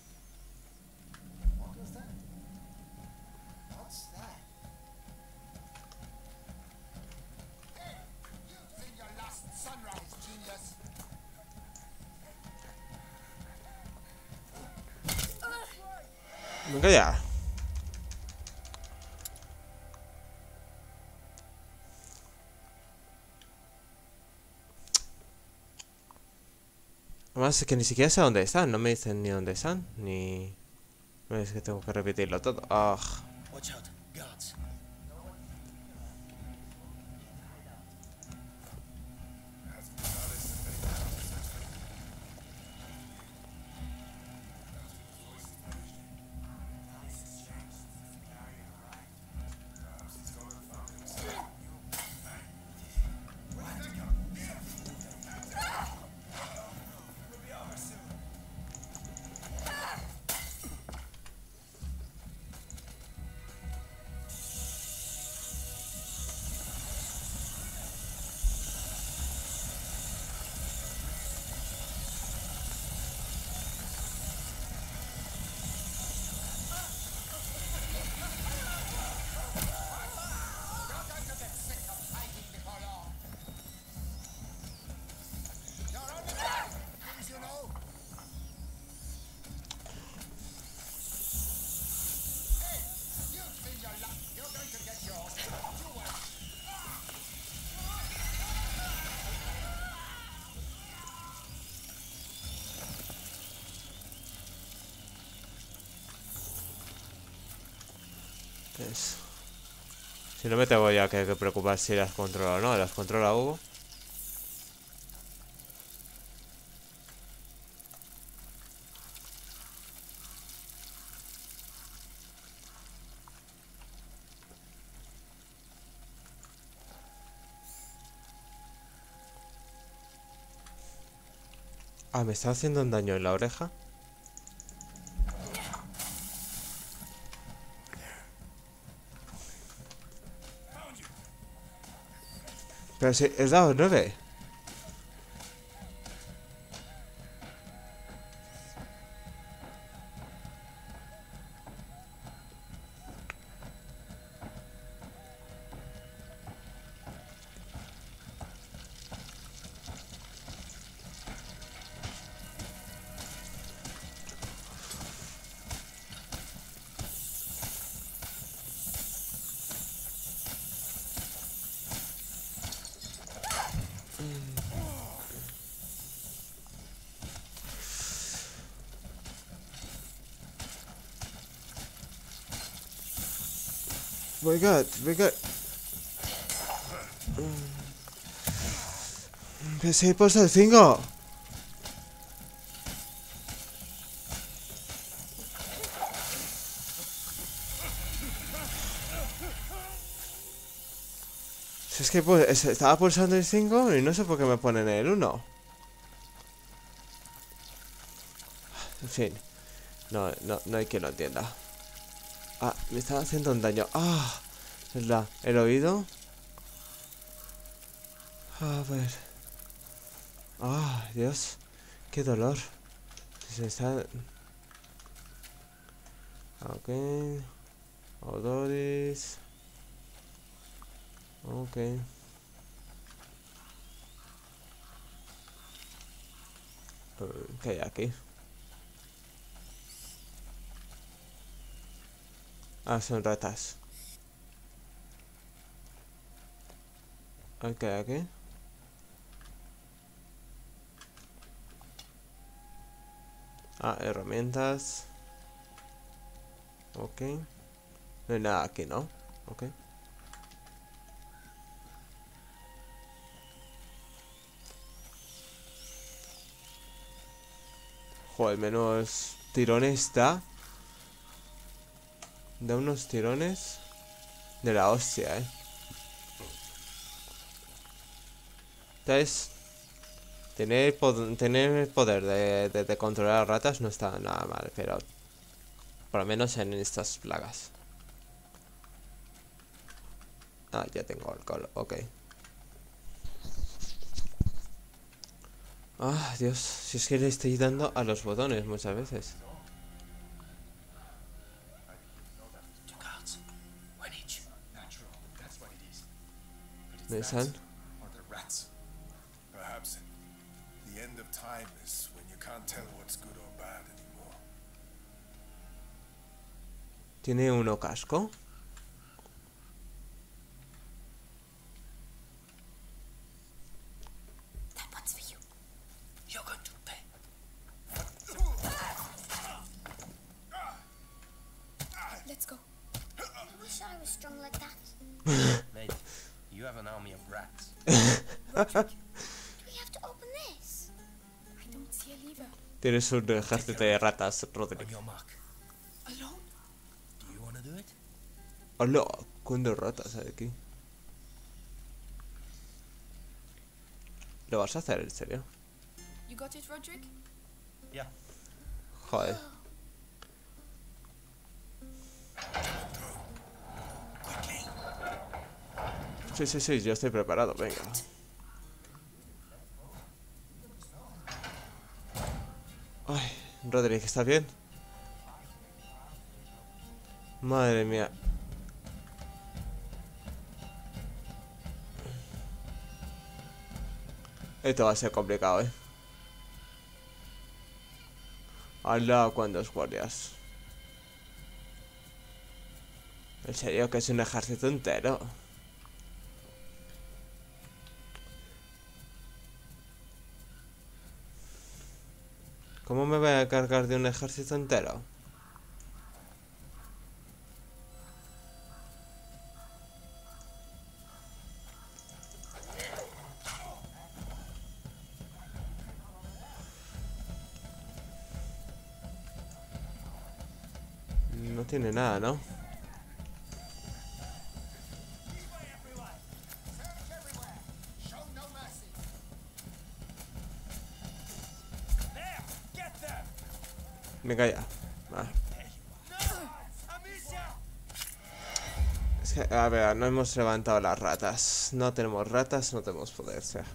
What was that? What's that? Hey! You've seen your last sunrise, genius! Venga ya. Además es que ni siquiera sé dónde están. No me dicen ni dónde están, ni... No es que tengo que repetirlo todo. Ah. Watch out, guards. Hasn't Vitalis sent anyone out to search for you? Vitalis has changed since the carrier arrived. Perhaps he's gone and found himself a new We'll be over soon. You're going to get sick of fighting before long. You're only bad things you know. Hey, you've seen your luck. You're going to get yours. You will. Es... Si no me tengo ya que, que preocupar si las controla o no. Las controla Hugo. Ah, me está haciendo un daño en la oreja. Pero si he dado nueve. Oh my god, my god. Que se he puesto el cinco. Si es que pues, estaba pulsando el cinco y no sé por qué me ponen el uno. En fin. No, no, no hay quien lo entienda. Ah, me estaba haciendo un daño. Ah, es la, el oído. A ver. Ah, Dios. Qué dolor. Se está... Ok. Odores. Ok. ¿Qué hay aquí? Ah, son ratas. ¿Qué hay aquí? Ah, herramientas. Ok. No hay nada aquí, ¿no? Ok. Joder, menos tirones da. Da unos tirones de la hostia, eh. Entonces, tener, pod tener poder de, de, de controlar ratas no está nada mal, pero por lo menos en estas plagas. Ah, ya tengo alcohol, ok. Ah, Dios, si es que le estoy dando a los botones muchas veces. ¿Me están? Perhaps the end of time is when you can't tell what's good or bad anymore. ¿Tiene uno casco? That one's for you. You're going to pay. Let's go. I wish I was strong like that. Mate, you have an army of rats. Do we have to open this? I don't see a lever. Tienes un ejército de ratas, On Roderick. your mark. Alone? Do you want to do it? Hola, ¿cuántas ratas hay aquí? ¿Lo vas a hacer en serio? You got it, Roderick? Yeah. Joder. Sí, sí, sí, yo estoy preparado, venga. Ay, Roderick, ¿estás bien? Madre mía. Esto va a ser complicado, eh. Hola, ¿cuántos guardias? En serio, que es un ejército entero. ¿Cómo me voy a cargar de un ejército entero? No tiene nada, ¿no? Venga ya. Vale. Es que, a ver, no hemos levantado las ratas. No tenemos ratas, no tenemos poder, o sea.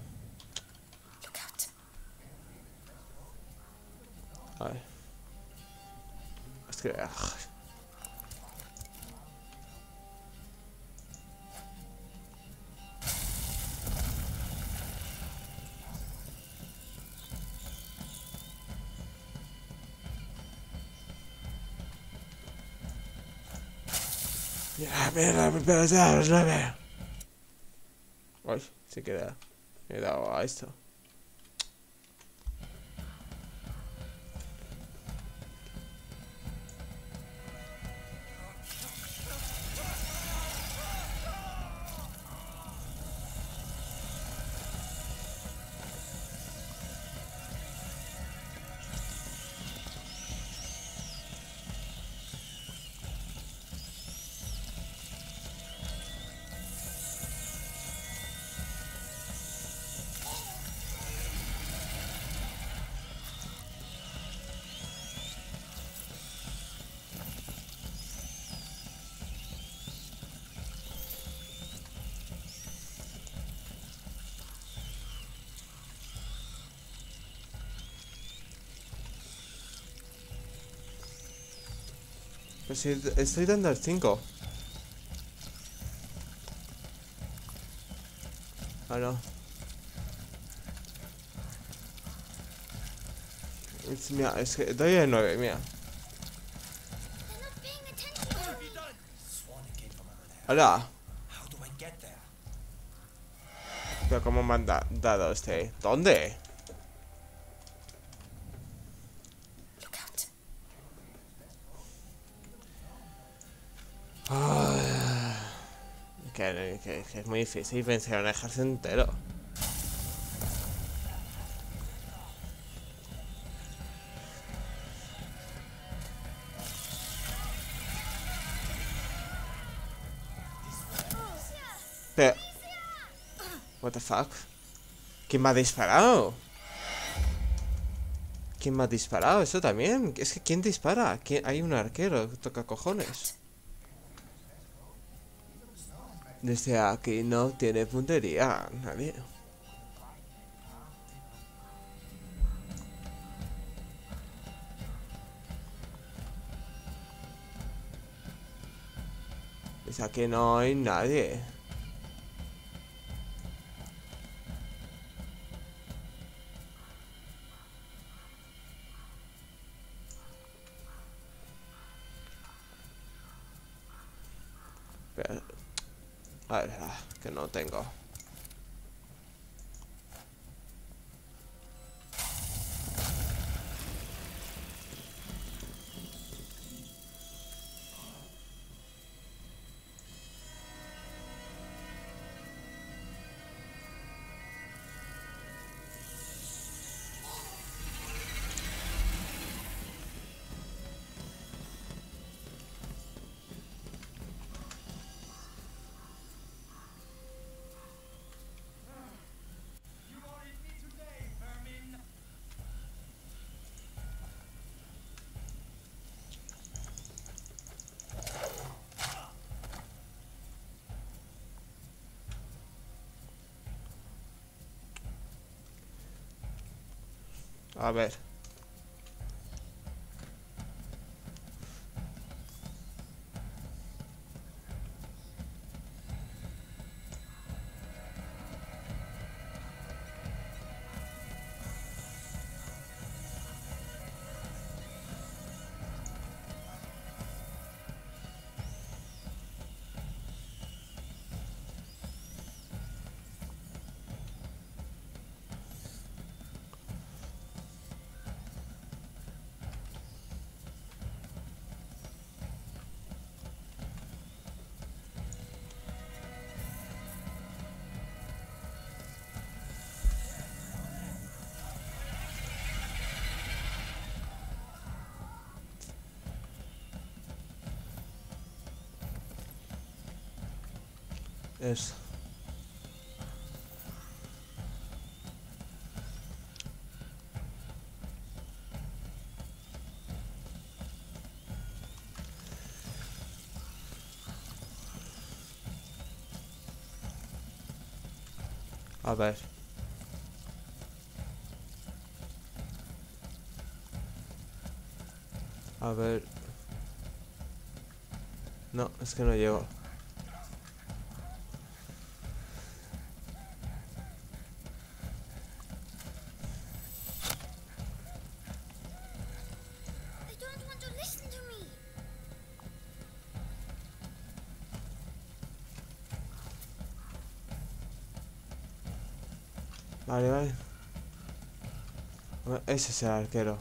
Vale. Es que... ah. Ya, mira, pero ya, ya, ya. Uy, sí que da. He dado a esto. Pues sí, estoy dando al cinco. Ah, no. Es, mira, es que doy el nueve, mira. Hola. Pero cómo me han da dado este. ¿Dónde? Oh, que, que, que es muy difícil vencer a un ejército entero. Pero... What the fuck? ¿Quién me ha disparado? ¿Quién me ha disparado? Eso también. Es que ¿quién dispara? ¿Quién? Hay un arquero que toca cojones. Desde aquí no tiene puntería nadie. Desde aquí no hay nadie. Pero, a ver, que no tengo. A ver. Eso. A ver. A ver. No, es que no llego. They don't want to listen to me. Vale, vale. Ese es el arquero.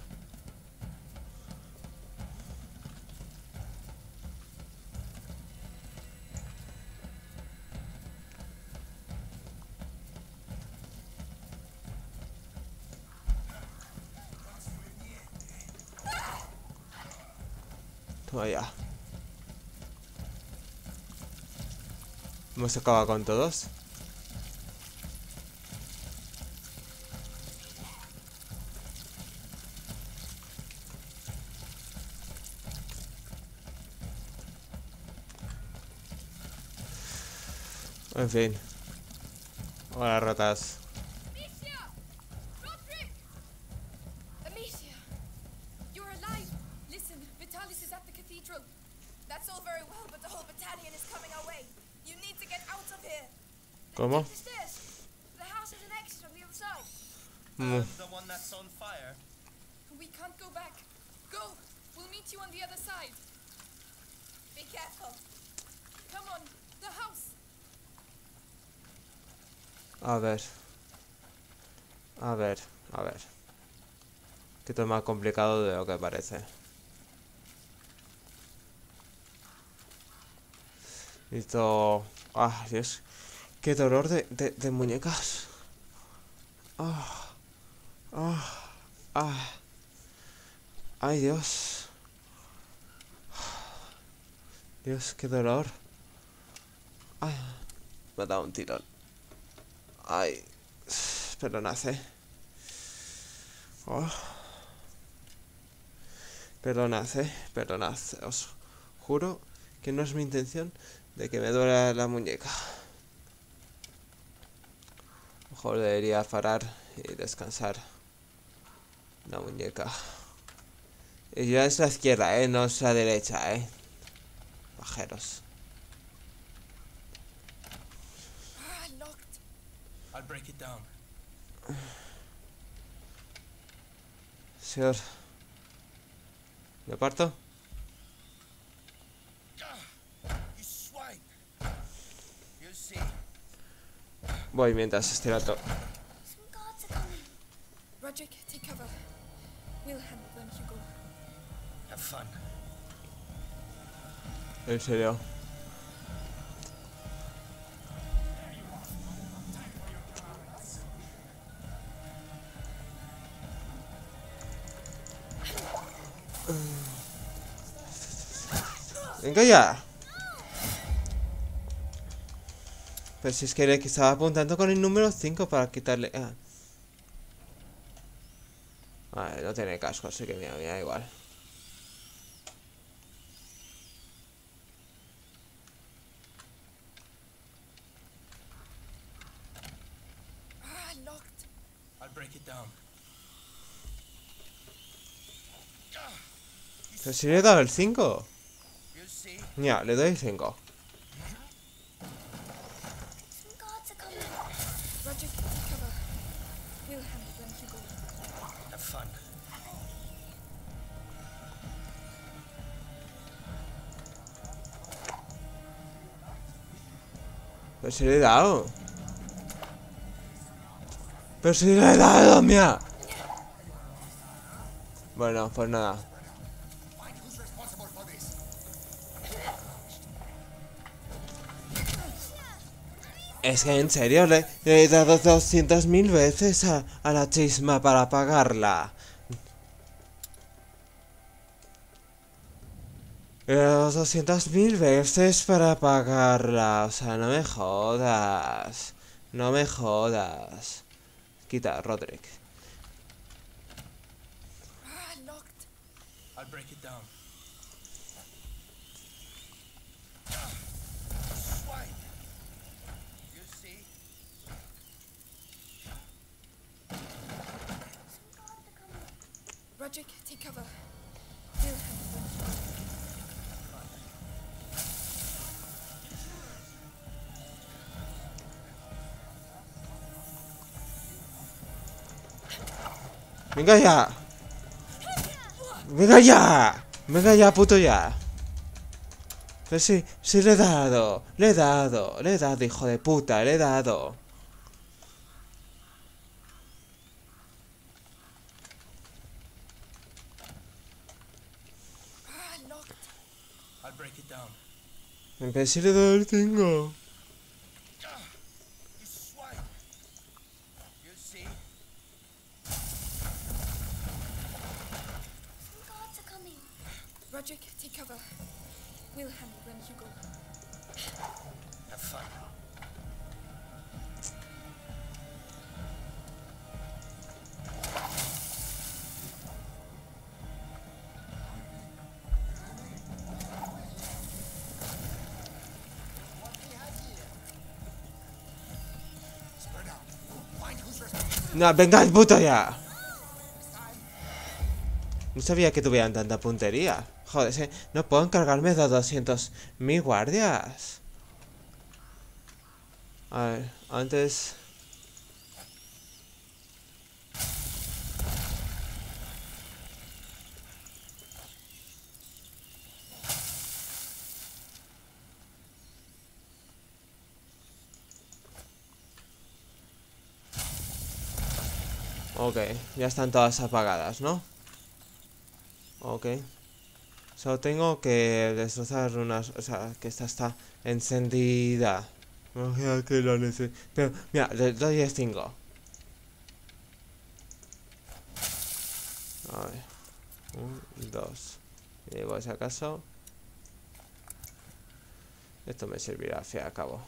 Toma ya. Hemos acabado con todos. En fin. Hola, ratas. Amicia! Roderick! Amicia! You're alive! Listen, Vitalis is at the cathedral. That's all very well, but the whole battalion is coming our way. You need to get out of here. ¿Cómo? Take the stairs. The house has an exit on the other side. Mm. The one that's on fire. We can't go back. Go! We'll meet you on the other side. Be careful. Come on, the house. A ver. A ver, a ver. Que esto es más complicado de lo que parece. Listo. Ah, Dios. Qué dolor de, de, de muñecas. Ah. Ah. Ah. Ay, Dios. Dios, qué dolor. Ay. Me ha dado un tirón. Ay. Perdonad, eh. Oh. Perdonad, eh. Perdonad. Os juro que no es mi intención de que me duela la muñeca. Mejor debería parar y descansar la muñeca. Y ya es la izquierda, eh. No es la derecha, eh. Pajeros. Ah, locked. I'll break it down. Señor. ¿Me parto? You swine. You see? Voy mientras este rato. Some guards are coming. Roderick, take cover. We'll handle them, Hugo. Have fun. En serio. Venga ya. Pero si es que le estaba apuntando con el número cinco para quitarle... Ah. Vale, no tiene casco, así que mira, mira, igual. Ah, locked. I'll break it down. Pero si le he dado el cinco. You see? Mira, le doy el cinco. Some guards are coming. Roderick, take cover. We'll handle them, Hugo. Have fun. Pero si le he dado. Pero si le he dado, mira. Bueno, pues nada. Es que en serio le, le he dado doscientas mil veces a, a la chisma para pagarla. Le he dado doscientas mil veces para pagarla. O sea, no me jodas. No me jodas. Quita, Roderick. Ah, locked. I'll break it down. Swine. You see? Roderick, take cover. We'll handle them. Venga ya. Venga ya. Venga ya, puto ya. Pero sí, sí le he dado. Le he dado. Le he dado, hijo de puta. Le he dado. Ah, locked. I'll break it down. Pero sí le he dado el cinco. You swine! You see? Some guards are coming. Roderick, take cover. We'll handle them, Hugo. Have fun. Spread out. Find who's responsible. No, venga el puto ya. No sabía que tuvieran tanta puntería. Joder, sí, no puedo encargarme de doscientos mil guardias. A ver, antes... Ok, ya están todas apagadas, ¿no? Ok. Solo tengo que destrozar unas... O sea, que esta está encendida. Imagina que lo necesito. Pero, mira, le doy el cinco. A ver. Un, dos. Y por si acaso... Esto me servirá al fin y al cabo.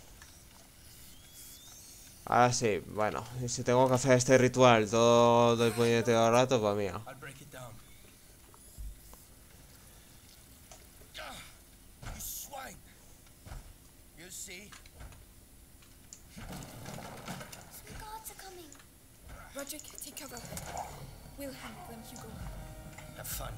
Ahora sí, bueno. Y si tengo que hacer este ritual todo el puñetero rato, pues mira. I'll break it down. You swine! You see? Some guards are coming. Roderick, take cover. We'll handle them, Hugo. Have fun.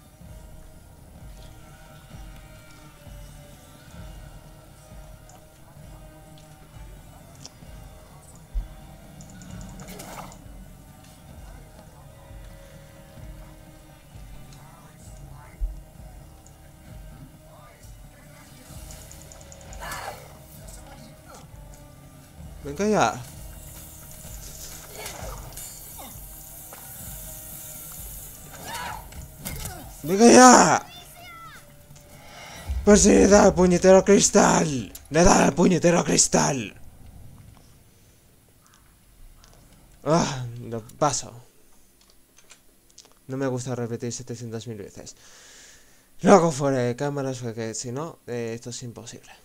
Venga ya. Venga ya. Pues sí, le da el puñetero cristal. Le da el puñetero cristal. Ah, lo paso. No me gusta repetir setecientas mil veces. Lo hago fuera de cámaras porque si no, eh, esto es imposible.